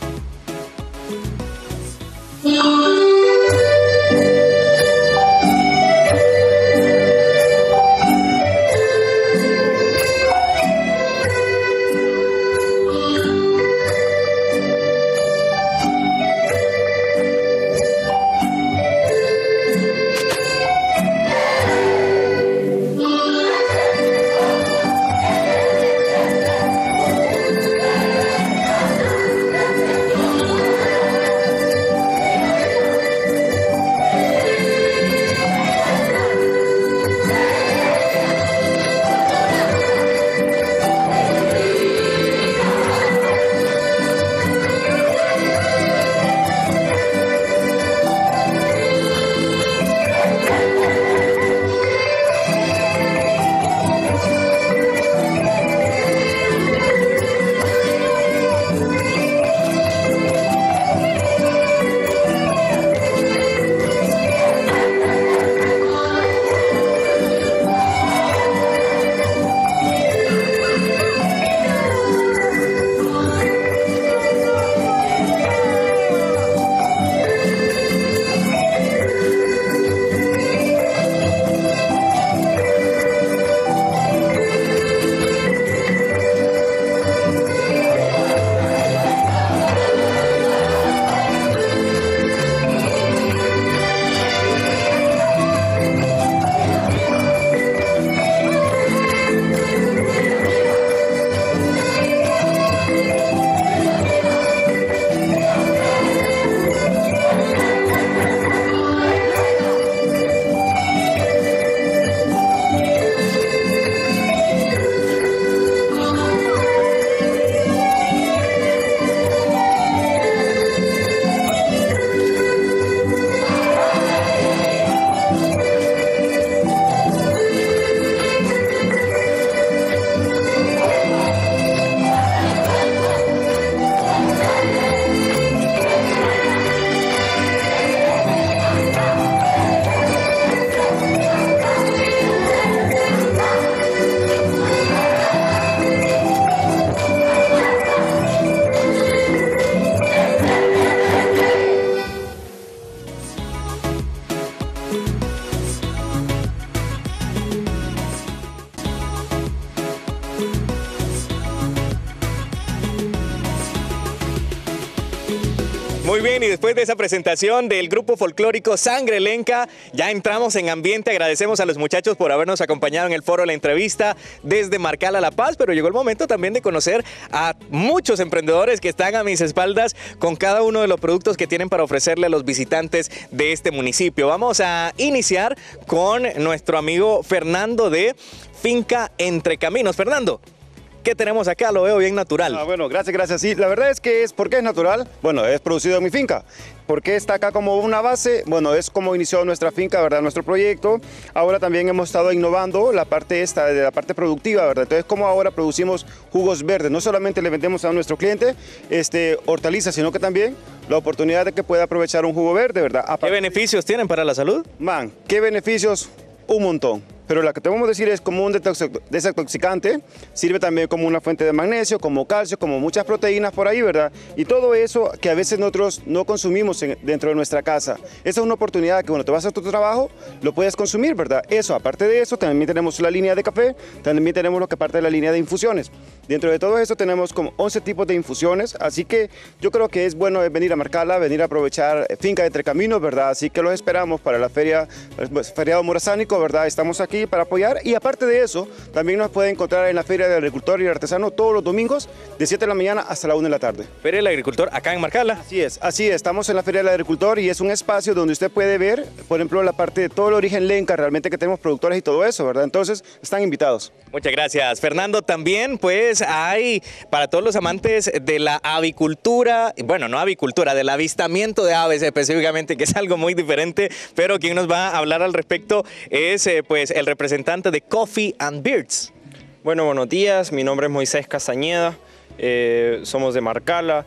Muy bien, y después de esa presentación del grupo folclórico Sangre Lenca, ya entramos en ambiente. Agradecemos a los muchachos por habernos acompañado en el foro, la entrevista desde Marcala, La Paz, pero llegó el momento también de conocer a muchos emprendedores que están a mis espaldas con cada uno de los productos que tienen para ofrecerle a los visitantes de este municipio. Vamos a iniciar con nuestro amigo Fernando de Finca Entre Caminos. Fernando, ¿qué tenemos acá? Lo veo bien natural. Bueno, gracias. Sí, la verdad es que ¿por qué es natural? Bueno, es producido en mi finca. ¿Por qué está acá como una base? Bueno, es como inició nuestra finca, ¿verdad? Nuestro proyecto. Ahora también hemos estado innovando la parte de la parte productiva, ¿verdad? Entonces, como ahora producimos jugos verdes, no solamente le vendemos a nuestro cliente hortalizas, sino que también la oportunidad de que pueda aprovechar un jugo verde, ¿verdad? ¿Qué beneficios tienen para la salud? Man, ¿qué beneficios? Un montón. Pero lo que te vamos a decir es como un desintoxicante, sirve también como una fuente de magnesio, como calcio, como muchas proteínas por ahí, ¿verdad? Y todo eso que a veces nosotros no consumimos dentro de nuestra casa. Esa es una oportunidad que cuando te vas a tu trabajo lo puedes consumir, ¿verdad? Eso, aparte de eso, también tenemos la línea de café, también tenemos lo que parte de la línea de infusiones. Dentro de todo eso tenemos como 11 tipos de infusiones, así que yo creo que es bueno venir a Marcala, venir a aprovechar Finca Entre Caminos, ¿verdad? Así que los esperamos para la feria, feriado morazánico, ¿verdad? Estamos aquí para apoyar, y aparte de eso también nos pueden encontrar en la Feria del Agricultor y Artesano todos los domingos de 7 de la mañana hasta la 1 de la tarde. Feria del Agricultor acá en Marcala. Así es, estamos en la Feria del Agricultor y es un espacio donde usted puede ver, por ejemplo, la parte de todo el origen lenca, realmente que tenemos productores y todo eso, ¿verdad? Entonces están invitados. Muchas gracias, Fernando. También pues hay para todos los amantes de la avicultura, bueno, no avicultura, del avistamiento de aves específicamente, que es algo muy diferente, pero quien nos va a hablar al respecto es pues el representante de Coffee and Birds. Bueno, buenos días, mi nombre es Moisés Castañeda, somos de Marcala,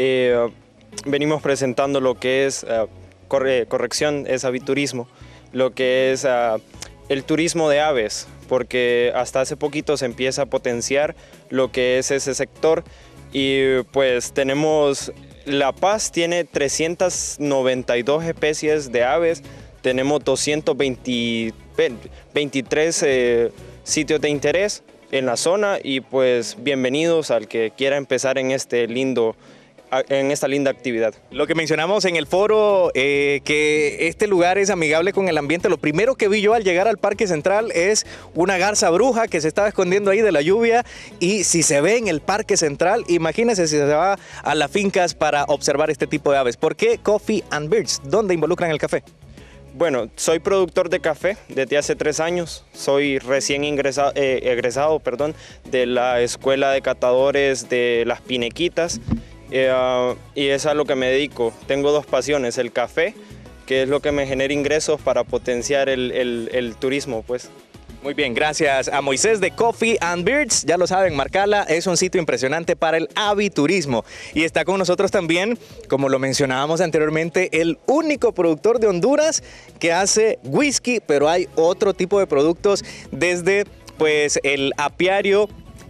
venimos presentando lo que es corrección, es aviturismo, lo que es el turismo de aves, porque hasta hace poquito se empieza a potenciar lo que es ese sector y pues tenemos, La Paz tiene 392 especies de aves, tenemos 223 sitios de interés en la zona y pues bienvenidos al que quiera empezar en esta linda actividad. Lo que mencionamos en el foro, que este lugar es amigable con el ambiente, lo primero que vi yo al llegar al Parque Central es una garza bruja que se estaba escondiendo ahí de la lluvia, y si se ve en el Parque Central, imagínense si se va a las fincas para observar este tipo de aves. ¿Por qué Coffee and Birds? ¿Dónde involucran el café? Bueno, soy productor de café desde hace 3 años. Soy recién egresado de la Escuela de Catadores de Las Pinequitas y es a lo que me dedico. Tengo 2 pasiones, el café, que es lo que me genera ingresos para potenciar el turismo, pues. Muy bien, gracias a Moisés de Coffee and Birds. Ya lo saben, Marcala es un sitio impresionante para el aviturismo. Y está con nosotros también, como lo mencionábamos anteriormente, el único productor de Honduras que hace whisky, pero hay otro tipo de productos desde pues el apiario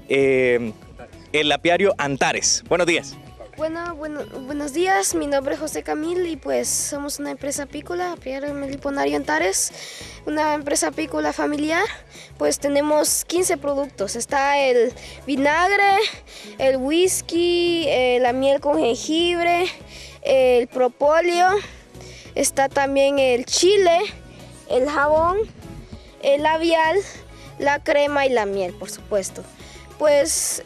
Antares. Buenos días. Buenos días, mi nombre es José Camil y pues somos una empresa apícola, Apiario Meliponario Antares, una empresa apícola familiar. Pues tenemos 15 productos, está el vinagre, el whisky, la miel con jengibre, el propóleo, está también el chile, el jabón, el labial, la crema y la miel, por supuesto. Pues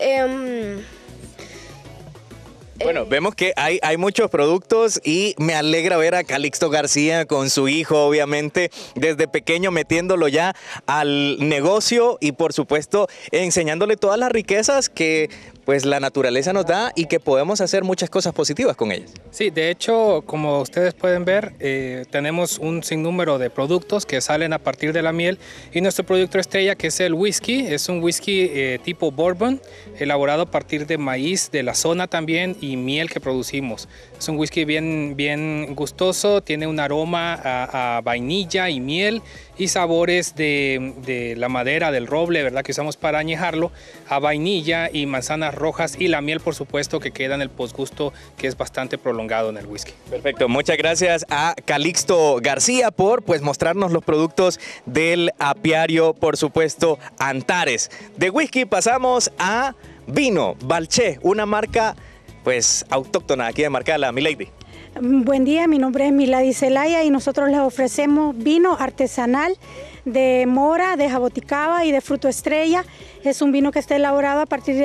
bueno, vemos que hay muchos productos y me alegra ver a Calixto García con su hijo, obviamente, desde pequeño metiéndolo ya al negocio y por supuesto enseñándole todas las riquezas que pues la naturaleza nos da y que podemos hacer muchas cosas positivas con ellas. Sí, de hecho, como ustedes pueden ver, tenemos un sinnúmero de productos que salen a partir de la miel y nuestro producto estrella, que es el whisky, es un whisky tipo bourbon, elaborado a partir de maíz de la zona también y miel que producimos. Es un whisky bien gustoso, tiene un aroma a vainilla y miel y sabores de la madera, del roble, ¿verdad?, que usamos para añejarlo, a vainilla y manzanas rojas y la miel, por supuesto, que queda en el postgusto, que es bastante prolongado en el whisky. Perfecto, muchas gracias a Calixto García por pues mostrarnos los productos del apiario, por supuesto, Antares. De whisky pasamos a vino, Balché, una marca pues autóctona aquí de Marcala, Milady. Buen día, mi nombre es Milady Zelaya y nosotros les ofrecemos vino artesanal de mora, de jaboticaba y de fruto estrella. Es un vino que está elaborado a partir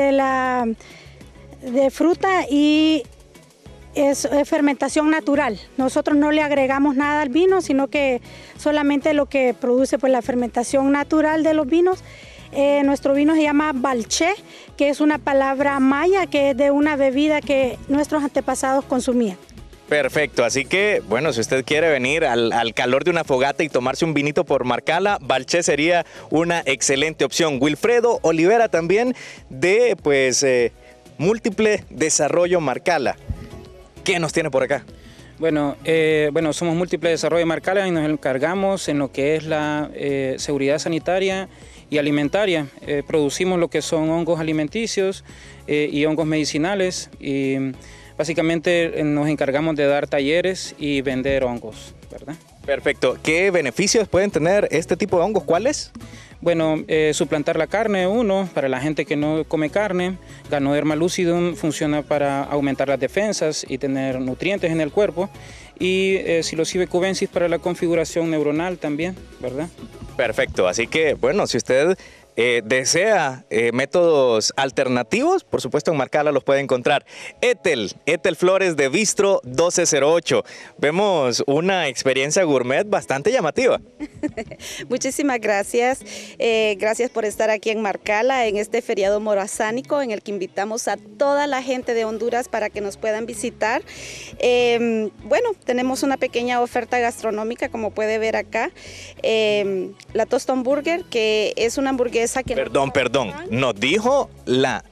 de fruta y es fermentación natural. Nosotros no le agregamos nada al vino, sino que solamente lo que produce pues la fermentación natural de los vinos. Nuestro vino se llama Balché, que es una palabra maya que es de una bebida que nuestros antepasados consumían. Perfecto, así que, bueno, si usted quiere venir al calor de una fogata y tomarse un vinito por Marcala, Balché sería una excelente opción. Wilfredo Olivera también de, pues, Múltiple Desarrollo Marcala. ¿Qué nos tiene por acá? Bueno, somos Múltiple Desarrollo Marcala y nos encargamos en lo que es la seguridad sanitaria y alimentaria. Producimos lo que son hongos alimenticios y hongos medicinales y básicamente nos encargamos de dar talleres y vender hongos, ¿verdad? Perfecto. ¿Qué beneficios pueden tener este tipo de hongos? ¿Cuáles? Bueno, suplantar la carne, para la gente que no come carne. Ganoderma lucidum funciona para aumentar las defensas y tener nutrientes en el cuerpo. Y Psilocybe cubensis para la configuración neuronal también, ¿verdad? Perfecto, así que, bueno, si usted desea métodos alternativos, por supuesto en Marcala los puede encontrar. Ethel Flores de Bistro 1208. Vemos una experiencia gourmet bastante llamativa. Muchísimas gracias. Gracias por estar aquí en Marcala en este feriado morazánico en el que invitamos a toda la gente de Honduras para que nos puedan visitar. Bueno, tenemos una pequeña oferta gastronómica, como puede ver acá. La Toston Burger, que es una hamburguesa que... Perdón, nos dijo la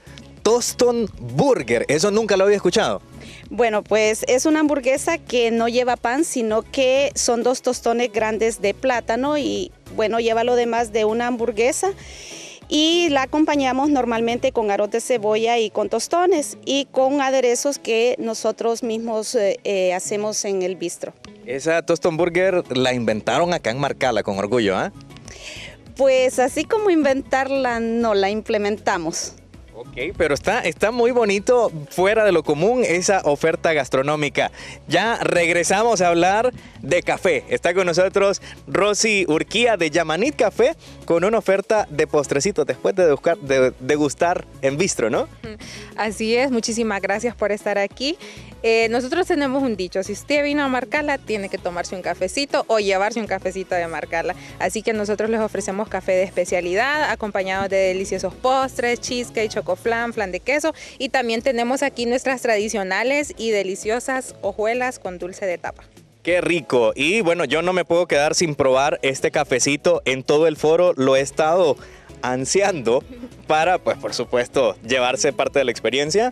Toston Burger. Eso nunca lo había escuchado. Bueno, pues es una hamburguesa que no lleva pan, sino que son 2 tostones grandes de plátano y bueno, lleva lo demás de una hamburguesa. Y la acompañamos normalmente con arroz de cebolla y con tostones y con aderezos que nosotros mismos hacemos en el bistro. Esa Toston Burger la inventaron acá en Marcala con orgullo, ¿ah? Pues así como inventarla, no, la implementamos. Ok, pero está muy bonito, fuera de lo común, esa oferta gastronómica. Ya regresamos a hablar de café. Está con nosotros Rosy Urquía de Yamanit Café con una oferta de postrecitos después de degustar en bistro, ¿no? Así es, muchísimas gracias por estar aquí. Nosotros tenemos un dicho, si usted vino a Marcala, tiene que tomarse un cafecito o llevarse un cafecito de Marcala. Así que nosotros les ofrecemos café de especialidad, acompañados de deliciosos postres, cheesecake, chocoflan, flan de queso. Y también tenemos aquí nuestras tradicionales y deliciosas hojuelas con dulce de tapa. ¡Qué rico! Y bueno, yo no me puedo quedar sin probar este cafecito en todo el foro. Lo he estado ansiando para, pues por supuesto, llevarse parte de la experiencia.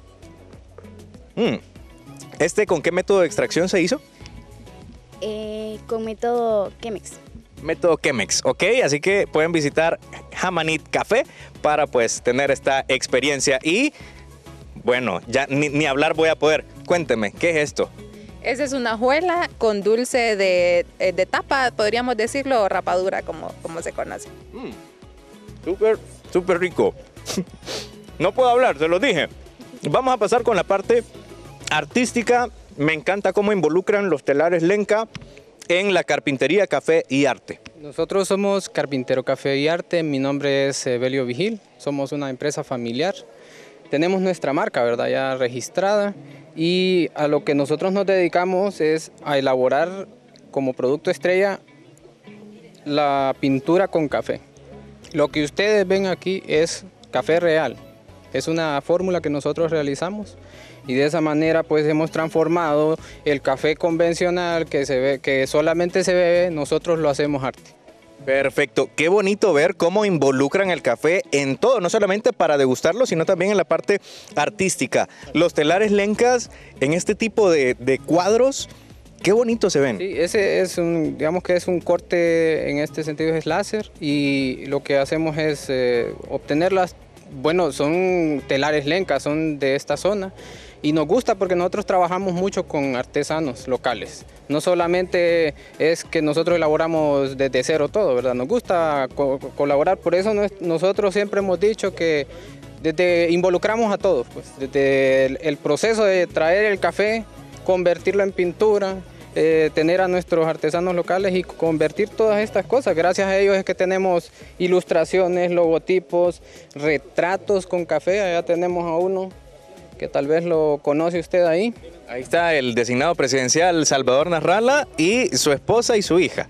¿Con qué método de extracción se hizo? Con método Chemex. Método Chemex, ok, así que pueden visitar Yamanit Café para pues tener esta experiencia y bueno, ya ni hablar voy a poder. Cuénteme, ¿qué es esto? Esa es una hojuela con dulce de tapa, podríamos decirlo, o rapadura como se conoce. Súper rico. No puedo hablar, se lo dije. Vamos a pasar con la parte artística. Me encanta cómo involucran los telares Lenca en la carpintería, café y arte. Nosotros somos Carpintero Café y Arte. Mi nombre es Belio Vigil. Somos una empresa familiar. Tenemos nuestra marca, ¿verdad? Ya registrada. Y a lo que nosotros nos dedicamos es a elaborar como producto estrella la pintura con café. Lo que ustedes ven aquí es café real. Es una fórmula que nosotros realizamos y de esa manera pues hemos transformado el café convencional que solamente se bebe, nosotros lo hacemos arte. Perfecto, qué bonito ver cómo involucran el café en todo, no solamente para degustarlo, sino también en la parte artística. Los telares Lencas en este tipo de cuadros, qué bonito se ven. Sí, ese es digamos que es un corte, en este sentido es láser y lo que hacemos es obtenerlas. Bueno, son telares Lencas, son de esta zona y nos gusta porque nosotros trabajamos mucho con artesanos locales. No solamente es que nosotros elaboramos desde cero todo, ¿verdad? Nos gusta colaborar, por eso nosotros siempre hemos dicho que involucramos a todos, pues, desde el proceso de traer el café, convertirlo en pintura, tener a nuestros artesanos locales y convertir todas estas cosas. Gracias a ellos es que tenemos ilustraciones, logotipos, retratos con café. Allá tenemos a uno que tal vez lo conoce usted ahí. Ahí está el designado presidencial Salvador Narrala y su esposa y su hija.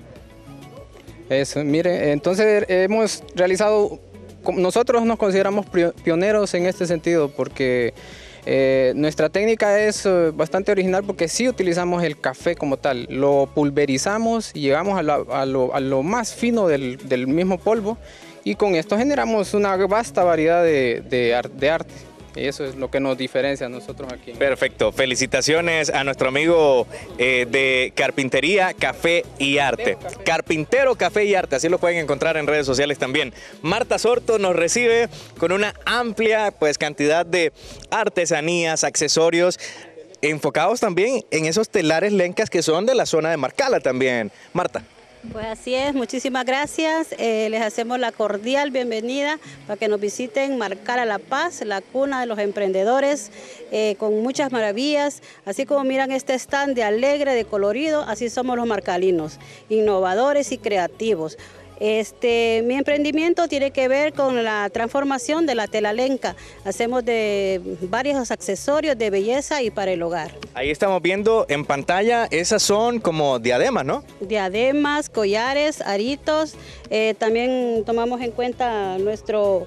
Eso, mire, entonces hemos realizado, nosotros nos consideramos pioneros en este sentido porque nuestra técnica es bastante original porque sí utilizamos el café como tal, lo pulverizamos y llegamos a lo más fino del mismo polvo y con esto generamos una vasta variedad de arte. Y eso es lo que nos diferencia a nosotros aquí. Perfecto, felicitaciones a nuestro amigo de Carpintería, Café y Arte. Carpintero, Café y Arte, así lo pueden encontrar en redes sociales también. Marta Sorto nos recibe con una amplia cantidad de artesanías, accesorios, enfocados también en esos telares Lencas que son de la zona de Marcala también. Marta. Pues así es, muchísimas gracias. Les hacemos la cordial bienvenida para que nos visiten Marcala La Paz, la cuna de los emprendedores, con muchas maravillas. Así como miran este stand de alegre, de colorido, así somos los marcalinos, innovadores y creativos. Mi emprendimiento tiene que ver con la transformación de la tela Lenca. Hacemos de varios accesorios de belleza y para el hogar. Ahí estamos viendo en pantalla, esas son como diademas, ¿no? Diademas, collares, aritos. También tomamos en cuenta nuestro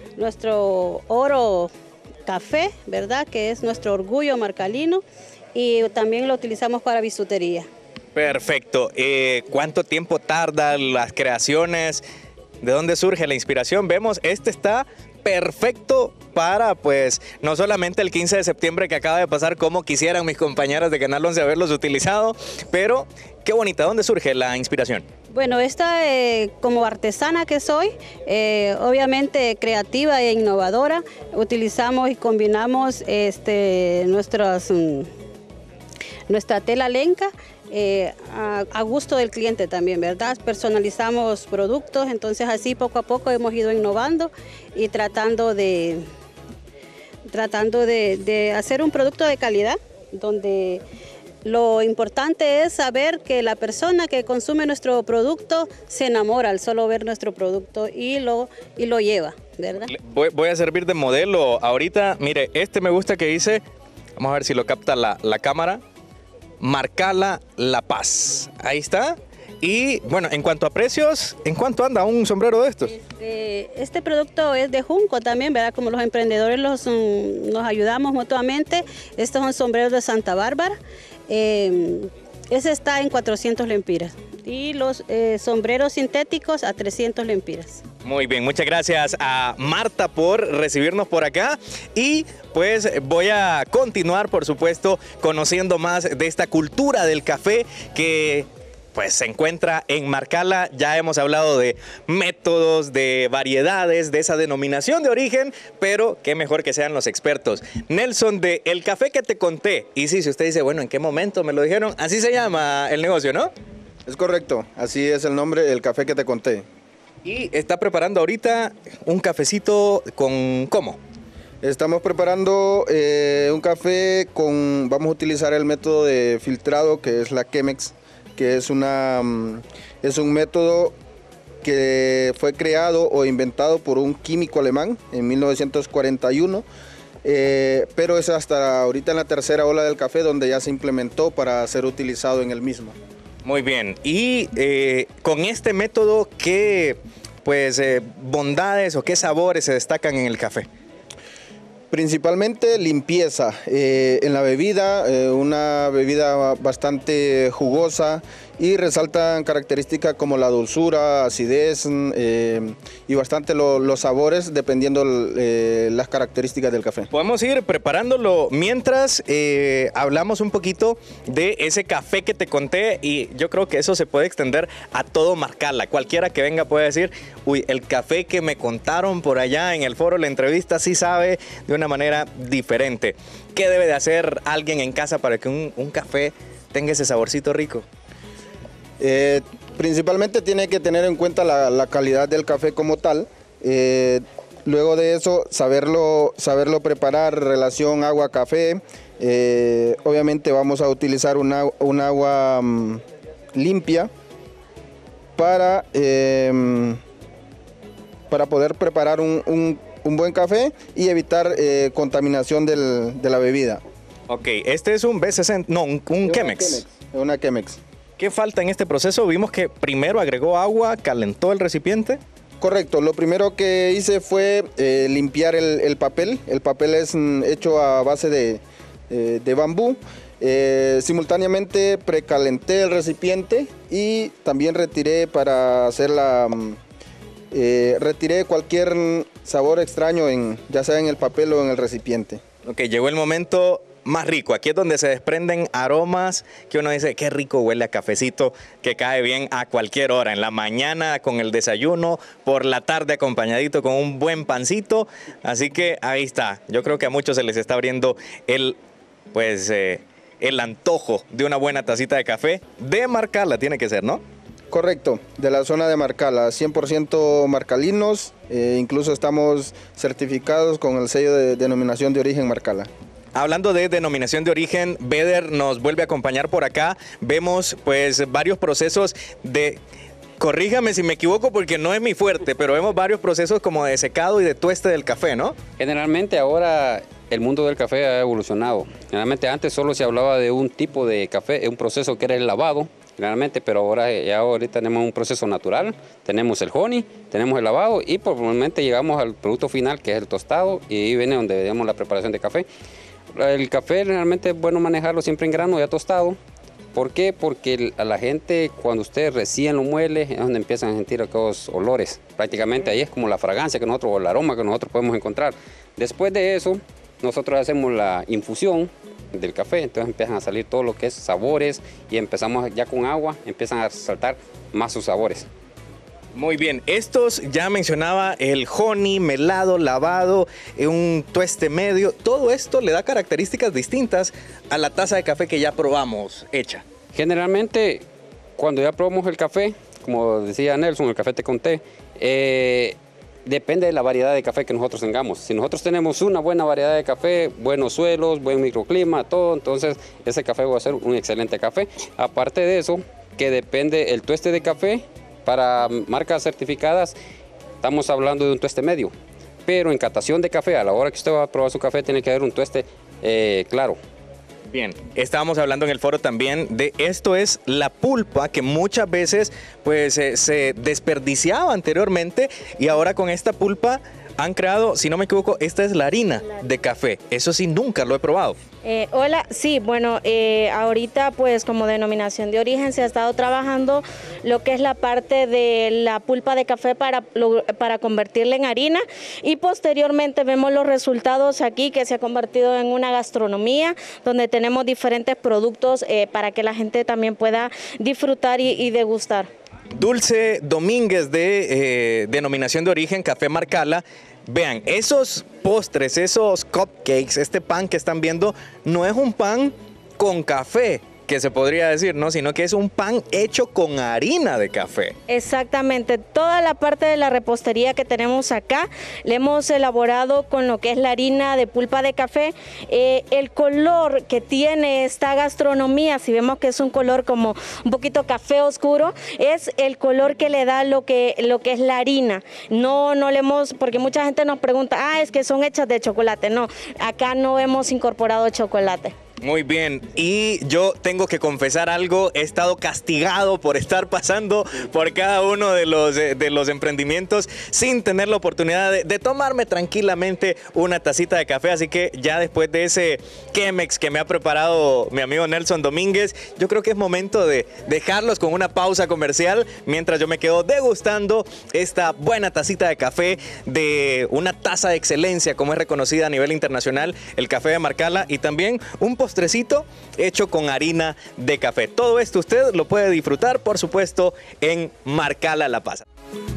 oro café, ¿verdad? Que es nuestro orgullo marcalino. Y también lo utilizamos para bisutería. Perfecto. ¿Cuánto tiempo tardan las creaciones? ¿De dónde surge la inspiración? Vemos, este está perfecto para, pues, no solamente el 15 de septiembre que acaba de pasar, como quisieran mis compañeras de Canal 11 haberlos utilizado, pero qué bonita. ¿Dónde surge la inspiración? Bueno, esta como artesana que soy, obviamente creativa e innovadora, utilizamos y combinamos nuestra tela lenca a gusto del cliente también, ¿verdad? Personalizamos productos, entonces así poco a poco hemos ido innovando y tratando de hacer un producto de calidad, donde lo importante es saber que la persona que consume nuestro producto se enamora al solo ver nuestro producto y lo lleva, ¿verdad? Voy a servir de modelo ahorita. Mire, me gusta que dice, vamos a ver si lo capta la cámara, Marcala La Paz. Ahí está. Y bueno, en cuanto a precios, ¿en cuánto anda un sombrero de estos? Este producto es de Junco también, ¿verdad? Como los emprendedores nos ayudamos mutuamente. Estos son sombreros de Santa Bárbara. Ese está en 400 lempiras y los sombreros sintéticos a 300 lempiras. Muy bien, muchas gracias a Marta por recibirnos por acá y pues voy a continuar, por supuesto, conociendo más de esta cultura del café que pues se encuentra en Marcala. Ya hemos hablado de métodos, de variedades, de esa denominación de origen, pero qué mejor que sean los expertos. Nelson, de El Café que te conté. Y sí, si usted dice, bueno, ¿en qué momento me lo dijeron? Así se llama el negocio, ¿no? Es correcto, así es el nombre, El Café que te conté. Y está preparando ahorita un cafecito con ¿cómo? Estamos preparando un café vamos a utilizar el método de filtrado que es la Chemex, que es un método que fue creado o inventado por un químico alemán en 1941, pero es hasta ahorita en la tercera ola del café donde ya se implementó para ser utilizado en el mismo. Muy bien, y con este método, ¿qué bondades o qué sabores se destacan en el café? Principalmente limpieza en la bebida, una bebida bastante jugosa y resaltan características como la dulzura, acidez y bastante los sabores dependiendo las características del café. Podemos ir preparándolo mientras hablamos un poquito de ese café que te conté y yo creo que eso se puede extender a todo Marcala. Cualquiera que venga puede decir, uy, el café que me contaron por allá en el foro, la entrevista, sí sabe de una manera diferente. ¿Qué debe de hacer alguien en casa para que un café tenga ese saborcito rico? Principalmente tiene que tener en cuenta la calidad del café como tal. Luego de eso, saberlo preparar, relación agua-café. Obviamente vamos a utilizar un agua limpia para poder preparar un buen café y evitar contaminación de la bebida. Ok, este es un B60, no, un Chemex. Una Chemex. ¿Qué falta en este proceso? Vimos que primero agregó agua, calentó el recipiente. Correcto, lo primero que hice fue limpiar el papel. El papel es hecho a base de bambú. Simultáneamente precalenté el recipiente y también retiré retiré cualquier sabor extraño ya sea en el papel o en el recipiente. Ok, llegó el momento más rico. Aquí es donde se desprenden aromas que uno dice, qué rico huele a cafecito, que cae bien a cualquier hora, en la mañana con el desayuno, por la tarde acompañadito con un buen pancito. Así que ahí está. Yo creo que a muchos se les está abriendo el antojo de una buena tacita de café. De Marcala tiene que ser, ¿no? Correcto, de la zona de Marcala, 100% marcalinos, incluso estamos certificados con el sello de denominación de origen Marcala. Hablando de denominación de origen, Beder nos vuelve a acompañar por acá. Vemos varios procesos de, corríjame si me equivoco porque no es mi fuerte, pero vemos varios procesos como de secado y de tueste del café, ¿no? Generalmente ahora el mundo del café ha evolucionado. Generalmente antes solo se hablaba de un tipo de café, un proceso que era el lavado, generalmente, pero ahorita tenemos un proceso natural, tenemos el honey, tenemos el lavado y probablemente llegamos al producto final que es el tostado y ahí viene donde vemos la preparación de café. El café realmente es bueno manejarlo siempre en grano ya tostado ¿Por qué? Porque a la gente, cuando usted recién lo muele, es donde empiezan a sentir aquellos olores. Prácticamente ahí es como la fragancia que nosotros, o el aroma que nosotros podemos encontrar. Después de eso, nosotros hacemos la infusión del café, entonces empiezan a salir todo lo que es sabores y empezamos ya con agua, empiezan a saltar más sus sabores. Muy bien, estos ya mencionaba el honey, melado, lavado, un tueste medio, todo esto le da características distintas a la taza de café que ya probamos hecha. Generalmente, cuando ya probamos el café, como decía Nelson, el café te conté, depende de la variedad de café que nosotros tengamos. Si nosotros tenemos una buena variedad de café, buenos suelos, buen microclima, todo, entonces ese café va a ser un excelente café. Aparte de eso, que depende el tueste de café. Para marcas certificadas estamos hablando de un tueste medio, pero en catación de café, a la hora que usted va a probar su café, tiene que haber un tueste claro. Bien, estábamos hablando en el foro también de esto es la pulpa que muchas veces pues se desperdiciaba anteriormente y ahora con esta pulpa han creado, si no me equivoco, esta es la harina de café. Eso sí, nunca lo he probado. Hola, sí, bueno, ahorita pues como denominación de origen se ha estado trabajando lo que es la parte de la pulpa de café para convertirla en harina y posteriormente vemos los resultados aquí que se ha convertido en una gastronomía donde tenemos diferentes productos para que la gente también pueda disfrutar y degustar. Dulce Domínguez de denominación de origen Café Marcala. Vean, esos postres, esos cupcakes, este pan que están viendo, no es un pan con café, que se podría decir, ¿no? Sino que es un pan hecho con harina de café. Exactamente, toda la parte de la repostería que tenemos acá, le hemos elaborado con lo que es la harina de pulpa de café. El color que tiene esta gastronomía, si vemos que es un color como un poquito café oscuro, es el color que le da lo que es la harina. No le hemos, porque mucha gente nos pregunta, es que son hechas de chocolate. No, acá no hemos incorporado chocolate. Muy bien, y yo tengo que confesar algo, he estado castigado por estar pasando por cada uno de los emprendimientos sin tener la oportunidad de tomarme tranquilamente una tacita de café, así que ya después de ese Chemex que me ha preparado mi amigo Nelson Domínguez, yo creo que es momento de dejarlos con una pausa comercial mientras yo me quedo degustando esta buena tacita de café de una taza de excelencia como es reconocida a nivel internacional, el café de Marcala, y también un postrecito hecho con harina de café. Todo esto usted lo puede disfrutar, por supuesto, en Marcala La Paz.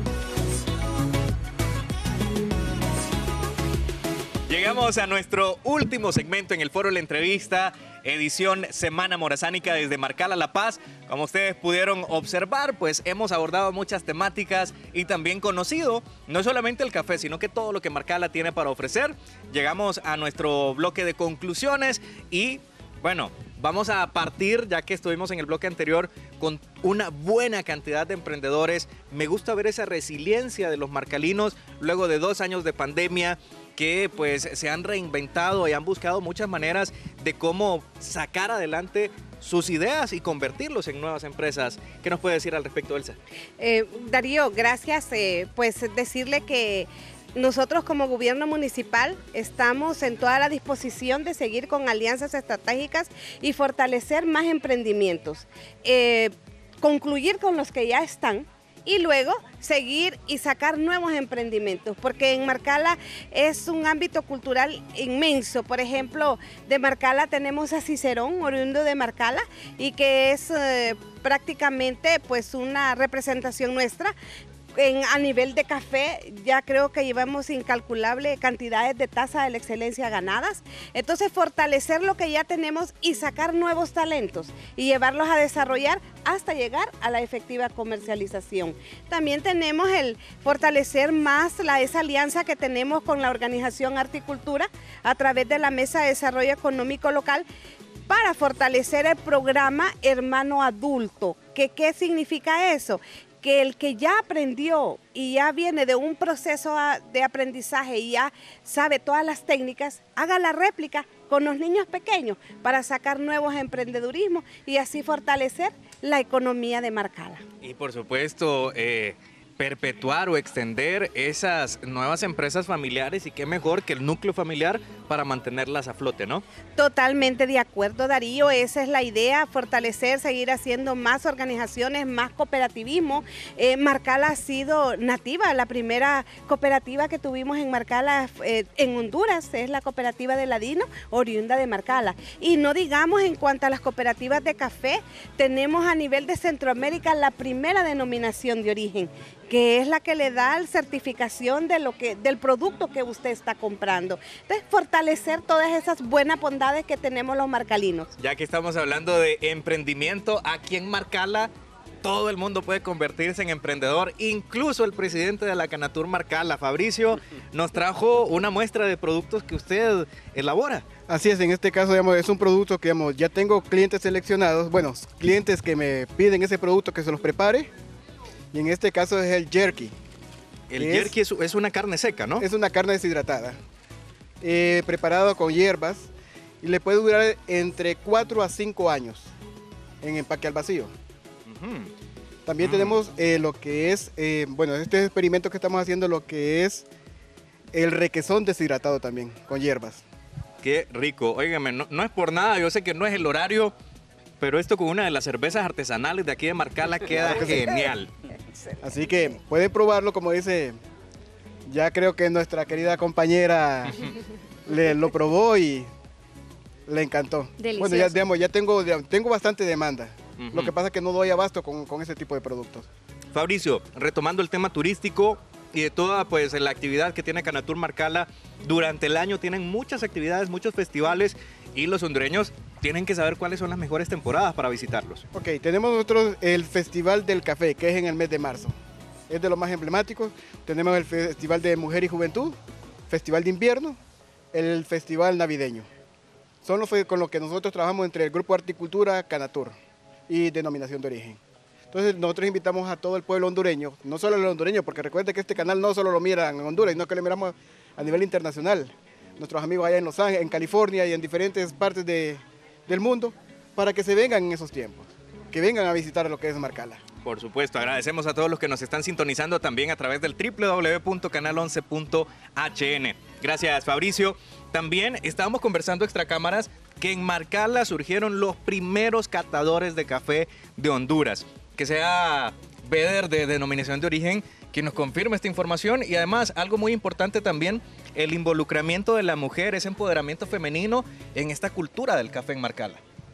Llegamos a nuestro último segmento en el foro de la entrevista, edición Semana Morazánica desde Marcala La Paz. Como ustedes pudieron observar, pues hemos abordado muchas temáticas y también conocido no solamente el café, sino que todo lo que Marcala tiene para ofrecer. Llegamos a nuestro bloque de conclusiones y bueno, vamos a partir, ya que estuvimos en el bloque anterior, con una buena cantidad de emprendedores. Me gusta ver esa resiliencia de los marcalinos luego de 2 años de pandemia, que pues se han reinventado y han buscado muchas maneras de cómo sacar adelante sus ideas y convertirlos en nuevas empresas. ¿Qué nos puede decir al respecto, Elsa? Darío, gracias. Pues decirle que nosotros como gobierno municipal estamos en toda la disposición de seguir con alianzas estratégicas y fortalecer más emprendimientos, concluir con los que ya están y luego seguir y sacar nuevos emprendimientos, porque en Marcala es un ámbito cultural inmenso. Por ejemplo, de Marcala tenemos a Cicerón, oriundo de Marcala, y que es prácticamente pues una representación nuestra. A nivel de café, ya creo que llevamos incalculable cantidades de tazas de la excelencia ganadas. Entonces, fortalecer lo que ya tenemos y sacar nuevos talentos y llevarlos a desarrollar hasta llegar a la efectiva comercialización. También tenemos el fortalecer más esa alianza que tenemos con la organización Articultura a través de la Mesa de Desarrollo Económico Local para fortalecer el programa Hermano Adulto. ¿Qué significa eso? Que el que ya aprendió y ya viene de un proceso de aprendizaje y ya sabe todas las técnicas, haga la réplica con los niños pequeños para sacar nuevos emprendedurismos y así fortalecer la economía de Marcala. Y por supuesto, perpetuar o extender esas nuevas empresas familiares y qué mejor que el núcleo familiar para mantenerlas a flote, ¿no? Totalmente de acuerdo, Darío, esa es la idea, fortalecer, seguir haciendo más organizaciones, más cooperativismo. Marcala ha sido nativa, la primera cooperativa que tuvimos en Marcala en Honduras es la cooperativa de Ladino, oriunda de Marcala. Y no digamos en cuanto a las cooperativas de café, tenemos a nivel de Centroamérica la primera denominación de origen, que es la que le da la certificación de del producto que usted está comprando. Entonces, fortalecer todas esas buenas bondades que tenemos los marcalinos. Ya que estamos hablando de emprendimiento, aquí en Marcala, todo el mundo puede convertirse en emprendedor, incluso el presidente de la Canatur Marcala, Fabricio, nos trajo una muestra de productos que usted elabora. Así es, en este caso digamos, es un producto que digamos, ya tengo clientes seleccionados, bueno, clientes que me piden ese producto que se los prepare. Y en este caso es el jerky. El jerky es una carne seca, ¿no? Es una carne deshidratada, preparado con hierbas y le puede durar entre 4 a 5 años en empaque al vacío. También tenemos lo que es, bueno, este experimento que estamos haciendo, lo que es el requesón deshidratado también, con hierbas. Qué rico. Óigame, no es por nada, yo sé que no es el horario, pero esto con una de las cervezas artesanales de aquí de Marcala queda genial. Así que pueden probarlo, como dice, ya creo que nuestra querida compañera lo probó y le encantó. Delicioso. Bueno, ya, digamos, ya tengo bastante demanda. Lo que pasa es que no doy abasto con ese tipo de productos. Fabricio, retomando el tema turístico y de toda pues la actividad que tiene Canatur Marcala, durante el año tienen muchas actividades, muchos festivales y los hondureños tienen que saber cuáles son las mejores temporadas para visitarlos. Ok, tenemos nosotros el Festival del Café, que es en el mes de marzo. Es de los más emblemáticos. Tenemos el Festival de Mujer y Juventud, Festival de Invierno, el Festival Navideño. Son los con los que nosotros trabajamos entre el Grupo Horticultura Canatur y Denominación de Origen. Entonces nosotros invitamos a todo el pueblo hondureño, no solo el hondureño, porque recuerden que este canal no solo lo miran en Honduras, sino que lo miramos a nivel internacional. Nuestros amigos allá en Los Ángeles, en California y en diferentes partes del mundo, para que se vengan en esos tiempos, que vengan a visitar lo que es Marcala. Por supuesto, agradecemos a todos los que nos están sintonizando también a través del www.canal11.hn. Gracias, Fabricio. También estábamos conversando extra cámaras que en Marcala surgieron los primeros catadores de café de Honduras. Que sea Beder de Denominación de Origen quien nos confirme esta información y además algo muy importante también, el involucramiento de la mujer, ese empoderamiento femenino en esta cultura del café en Marcala.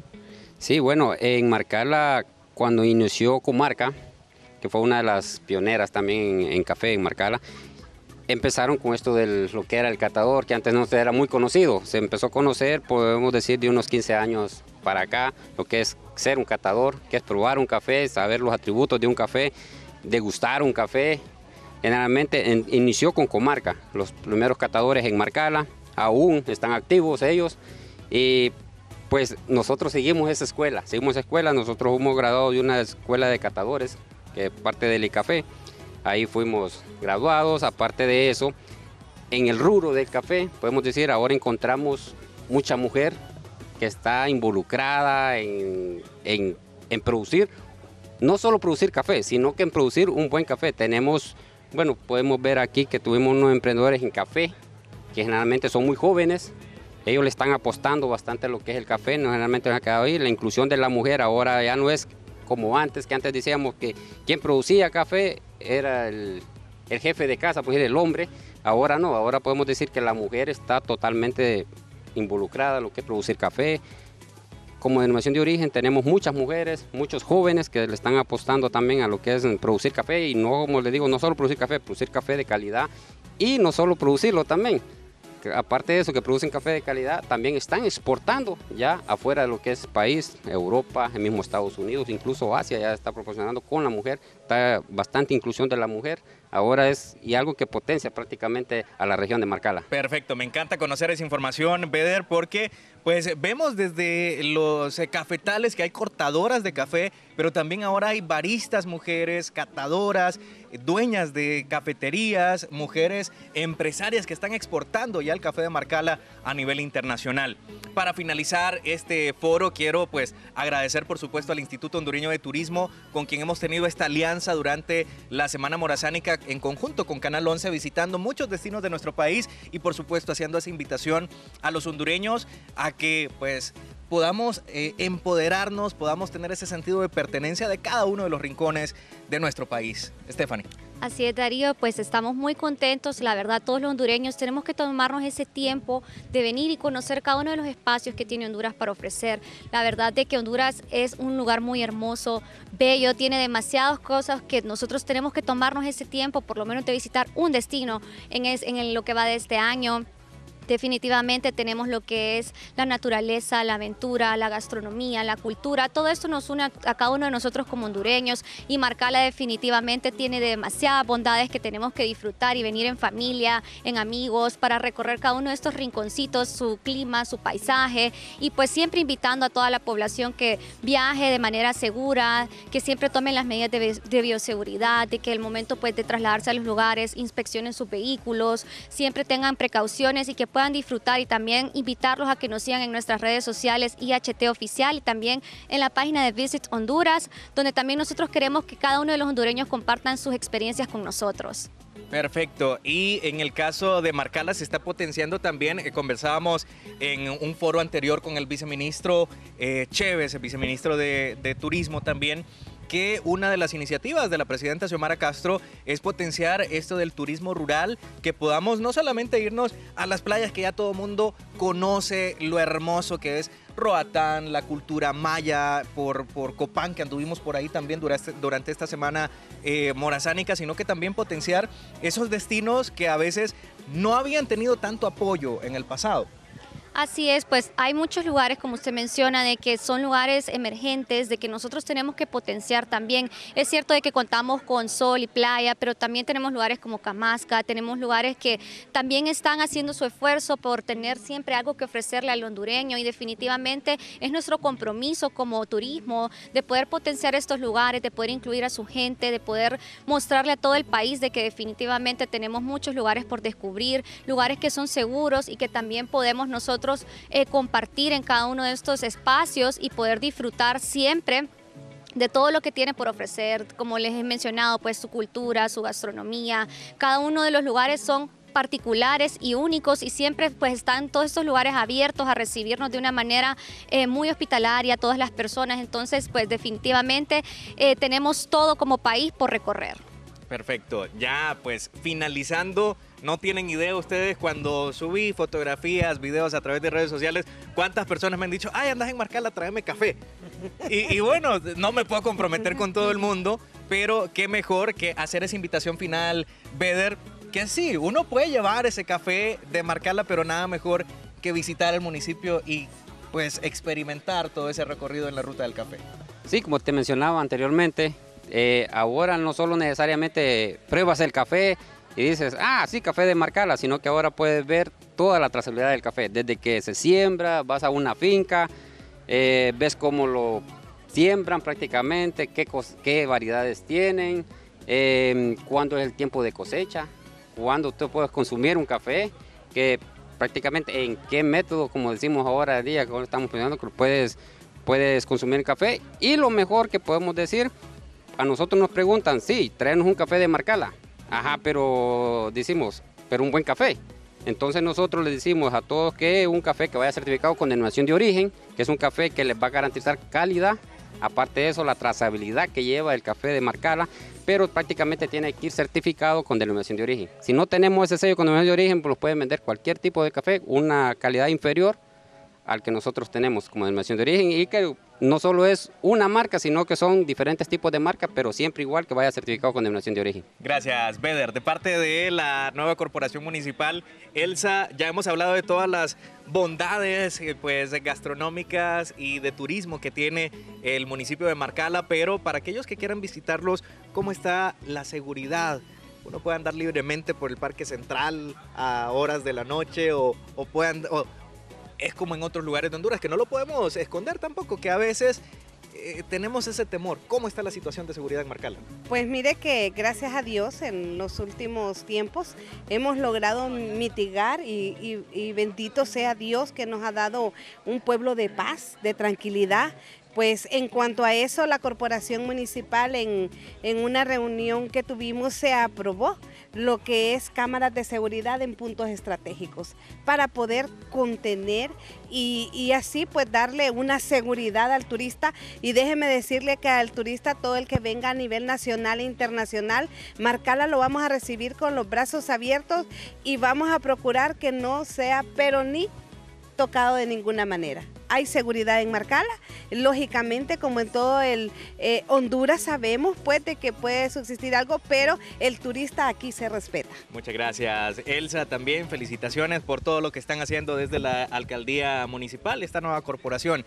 Sí, bueno, en Marcala cuando inició Comarca, que fue una de las pioneras también en café en Marcala, empezaron con esto de lo que era el catador, que antes no era muy conocido. Se empezó a conocer, podemos decir, de unos 15 años para acá, lo que es ser un catador, que es probar un café, saber los atributos de un café, degustar un café. Generalmente inició con Comarca, los primeros catadores en Marcala, aún están activos ellos, y pues nosotros seguimos esa escuela, nosotros hemos graduado de una escuela de catadores, que es parte del ICAFE. Ahí fuimos graduados. Aparte de eso, en el rubro del café, podemos decir, ahora encontramos mucha mujer que está involucrada en producir, no solo producir café, sino que en producir un buen café. Tenemos, bueno, podemos ver aquí que tuvimos unos emprendedores en café, que generalmente son muy jóvenes. Ellos le están apostando bastante a lo que es el café, no generalmente nos ha quedado ahí. La inclusión de la mujer ahora ya no es como antes, que antes decíamos que quien producía café era el jefe de casa, pues el hombre. Ahora no, ahora podemos decir que la mujer está totalmente involucrada en lo que es producir café. Como Denominación de Origen tenemos muchas mujeres, muchos jóvenes que le están apostando también a lo que es producir café, y no, como les digo, no solo producir café de calidad, y no solo producirlo también. Aparte de eso, que producen café de calidad, también están exportando ya afuera de lo que es país, Europa, el mismo Estados Unidos, incluso Asia ya está proporcionando con la mujer, está bastante inclusión de la mujer, ahora es y algo que potencia prácticamente a la región de Marcala. Perfecto, me encanta conocer esa información, Beder, porque pues vemos desde los cafetales que hay cortadoras de café, pero también ahora hay baristas mujeres, catadoras, dueñas de cafeterías, mujeres empresarias que están exportando ya el café de Marcala a nivel internacional. Para finalizar este foro, quiero pues agradecer por supuesto al Instituto Hondureño de Turismo, con quien hemos tenido esta alianza durante la Semana Morazánica en conjunto con Canal 11, visitando muchos destinos de nuestro país y por supuesto haciendo esa invitación a los hondureños a que pues podamos empoderarnos, podamos tener ese sentido de pertenencia de cada uno de los rincones de nuestro país. Stephanie. Así es, Darío, pues estamos muy contentos, la verdad todos los hondureños tenemos que tomarnos ese tiempo de venir y conocer cada uno de los espacios que tiene Honduras para ofrecer. La verdad de que Honduras es un lugar muy hermoso, bello, tiene demasiadas cosas que nosotros tenemos que tomarnos ese tiempo, por lo menos de visitar un destino en lo que va de este año. Definitivamente tenemos lo que es la naturaleza, la aventura, la gastronomía, la cultura, todo esto nos une a cada uno de nosotros como hondureños y Marcala definitivamente tiene demasiadas bondades que tenemos que disfrutar y venir en familia, en amigos, para recorrer cada uno de estos rinconcitos, su clima, su paisaje y pues siempre invitando a toda la población que viaje de manera segura, que siempre tomen las medidas de bioseguridad, de que el momento pues de trasladarse a los lugares, inspeccionen sus vehículos, siempre tengan precauciones y que puedan disfrutar y también invitarlos a que nos sigan en nuestras redes sociales IHT Oficial y también en la página de Visit Honduras, donde también nosotros queremos que cada uno de los hondureños compartan sus experiencias con nosotros. Perfecto, y en el caso de Marcala se está potenciando también, conversábamos en un foro anterior con el viceministro Chévez, el viceministro de Turismo también, que una de las iniciativas de la presidenta Xiomara Castro es potenciar esto del turismo rural, que podamos no solamente irnos a las playas que ya todo el mundo conoce, lo hermoso que es Roatán, la cultura maya, por Copán, que anduvimos por ahí también durante esta semana morazánica, sino que también potenciar esos destinos que a veces no habían tenido tanto apoyo en el pasado. Así es, pues hay muchos lugares, como usted menciona, de que son lugares emergentes, de que nosotros tenemos que potenciar también. Es cierto de que contamos con sol y playa, pero también tenemos lugares como Camasca, tenemos lugares que también están haciendo su esfuerzo por tener siempre algo que ofrecerle al hondureño y definitivamente es nuestro compromiso como turismo de poder potenciar estos lugares, de poder incluir a su gente, de poder mostrarle a todo el país de que definitivamente tenemos muchos lugares por descubrir, lugares que son seguros y que también podemos nosotros compartir en cada uno de estos espacios y poder disfrutar siempre de todo lo que tiene por ofrecer, como les he mencionado, pues su cultura, su gastronomía, cada uno de los lugares son particulares y únicos y siempre pues están todos estos lugares abiertos a recibirnos de una manera muy hospitalaria, todas las personas, entonces pues definitivamente tenemos todo como país por recorrer. Perfecto, ya pues finalizando, no tienen idea ustedes cuando subí fotografías, videos a través de redes sociales, cuántas personas me han dicho, ay, andas en Marcala, tráeme café. Y bueno, no me puedo comprometer con todo el mundo, pero qué mejor que hacer esa invitación final, Beder, que sí, uno puede llevar ese café de Marcala, pero nada mejor que visitar el municipio y pues experimentar todo ese recorrido en la ruta del café. Sí, como te mencionaba anteriormente, ahora no solo necesariamente pruebas el café y dices, ah, sí, café de Marcala, sino que ahora puedes ver toda la trazabilidad del café, desde que se siembra, vas a una finca, ves cómo lo siembran prácticamente, qué variedades tienen, cuándo es el tiempo de cosecha, cuándo tú puedes consumir un café, que prácticamente en qué método, como decimos ahora día, que ahora estamos pensando que puedes consumir café. Y lo mejor que podemos decir, a nosotros nos preguntan, sí, tráenos un café de Marcala. Ajá, pero decimos, pero un buen café. Entonces nosotros les decimos a todos que un café que vaya certificado con denominación de origen, que es un café que les va a garantizar calidad, aparte de eso la trazabilidad que lleva el café de Marcala, pero prácticamente tiene que ir certificado con denominación de origen. Si no tenemos ese sello con denominación de origen, pues nos pueden vender cualquier tipo de café, una calidad inferior al que nosotros tenemos como denominación de origen y que no solo es una marca, sino que son diferentes tipos de marcas, pero siempre igual que vaya certificado con denominación de origen. Gracias, Beder. De parte de la nueva corporación municipal, Elsa, ya hemos hablado de todas las bondades pues, gastronómicas y de turismo que tiene el municipio de Marcala, pero para aquellos que quieran visitarlos, ¿cómo está la seguridad? Uno puede andar libremente por el Parque Central a horas de la noche o es como en otros lugares de Honduras, que no lo podemos esconder tampoco, que a veces tenemos ese temor. ¿Cómo está la situación de seguridad en Marcala? Pues mire que gracias a Dios en los últimos tiempos hemos logrado mitigar y bendito sea Dios que nos ha dado un pueblo de paz, de tranquilidad. Pues en cuanto a eso, la corporación municipal en una reunión que tuvimos se aprobó lo que es cámaras de seguridad en puntos estratégicos para poder contener y así pues darle una seguridad al turista. Y déjeme decirle que al turista, todo el que venga a nivel nacional e internacional, Marcala lo vamos a recibir con los brazos abiertos y vamos a procurar que no sea pero ni tocado de ninguna manera. Hay seguridad en Marcala, lógicamente como en todo el Honduras sabemos pues de que puede subsistir algo, pero el turista aquí se respeta. Muchas gracias, Elsa. También felicitaciones por todo lo que están haciendo desde la alcaldía municipal, esta nueva corporación.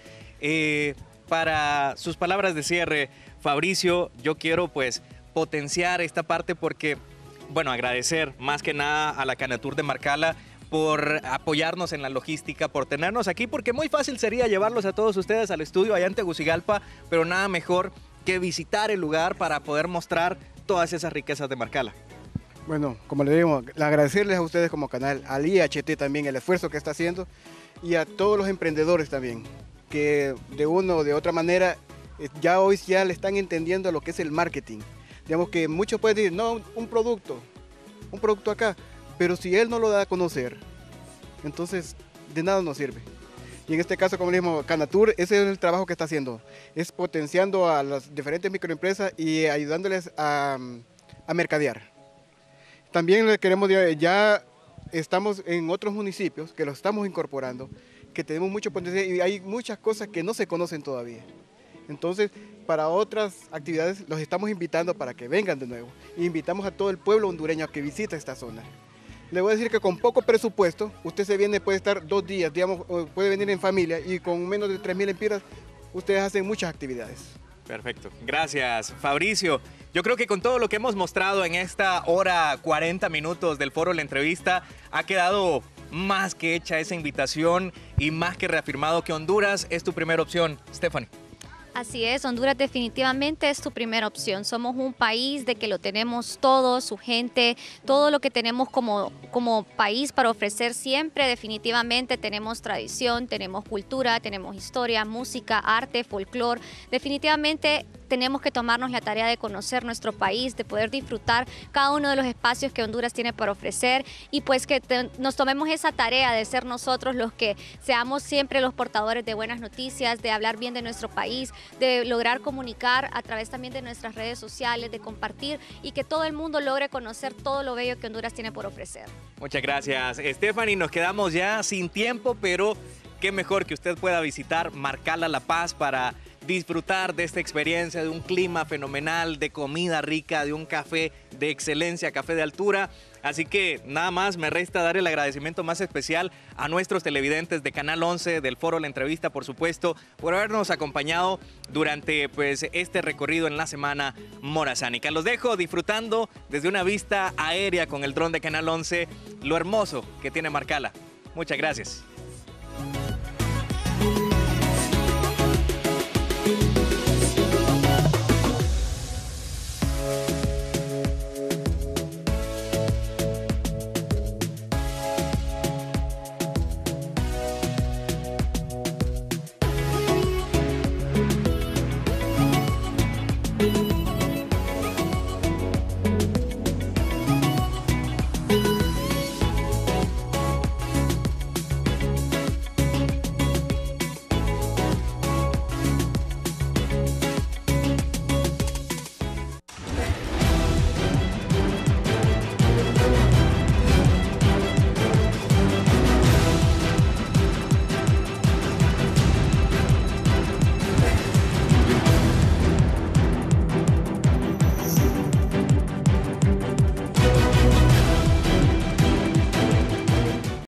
Para sus palabras de cierre, Fabricio, yo quiero pues potenciar esta parte porque, bueno, agradecer más que nada a la Canatur de Marcala por apoyarnos en la logística, por tenernos aquí, porque muy fácil sería llevarlos a todos ustedes al estudio allá en Tegucigalpa, pero nada mejor que visitar el lugar para poder mostrar todas esas riquezas de Marcala. Bueno, como le digo, agradecerles a ustedes como canal, al IHT también el esfuerzo que está haciendo y a todos los emprendedores también, que de una o de otra manera ya hoy ya le están entendiendo lo que es el marketing. Digamos que muchos pueden decir, no, un producto acá, pero si él no lo da a conocer, entonces de nada nos sirve. Y en este caso, como dijimos, Canatur, ese es el trabajo que está haciendo, es potenciando a las diferentes microempresas y ayudándoles a mercadear. También le queremos, ya estamos en otros municipios que los estamos incorporando, que tenemos mucho potencial y hay muchas cosas que no se conocen todavía. Entonces, para otras actividades los estamos invitando para que vengan de nuevo. E invitamos a todo el pueblo hondureño a que visite esta zona. Le voy a decir que con poco presupuesto, usted se viene, puede estar 2 días, digamos, puede venir en familia y con menos de 3.000 empiras, ustedes hacen muchas actividades. Perfecto, gracias Fabricio. Yo creo que con todo lo que hemos mostrado en esta hora 40 minutos del foro La Entrevista, ha quedado más que hecha esa invitación y más que reafirmado que Honduras es tu primera opción. Stephanie. Así es, Honduras definitivamente es tu primera opción. Somos un país de que lo tenemos todo, su gente, todo lo que tenemos como país para ofrecer siempre. Definitivamente tenemos tradición, tenemos cultura, tenemos historia, música, arte, folclore. Definitivamente tenemos que tomarnos la tarea de conocer nuestro país, de poder disfrutar cada uno de los espacios que Honduras tiene para ofrecer y pues que nos tomemos esa tarea de ser nosotros los que seamos siempre los portadores de buenas noticias, de hablar bien de nuestro país, de lograr comunicar a través también de nuestras redes sociales, de compartir y que todo el mundo logre conocer todo lo bello que Honduras tiene por ofrecer. Muchas gracias, Stephanie. Nos quedamos ya sin tiempo, pero qué mejor que usted pueda visitar Marcala La Paz para disfrutar de esta experiencia, de un clima fenomenal, de comida rica, de un café de excelencia, café de altura. Así que nada más me resta dar el agradecimiento más especial a nuestros televidentes de Canal 11, del foro La Entrevista, por supuesto, por habernos acompañado durante pues este recorrido en la semana morazánica. Los dejo disfrutando desde una vista aérea con el dron de Canal 11 lo hermoso que tiene Marcala. Muchas gracias.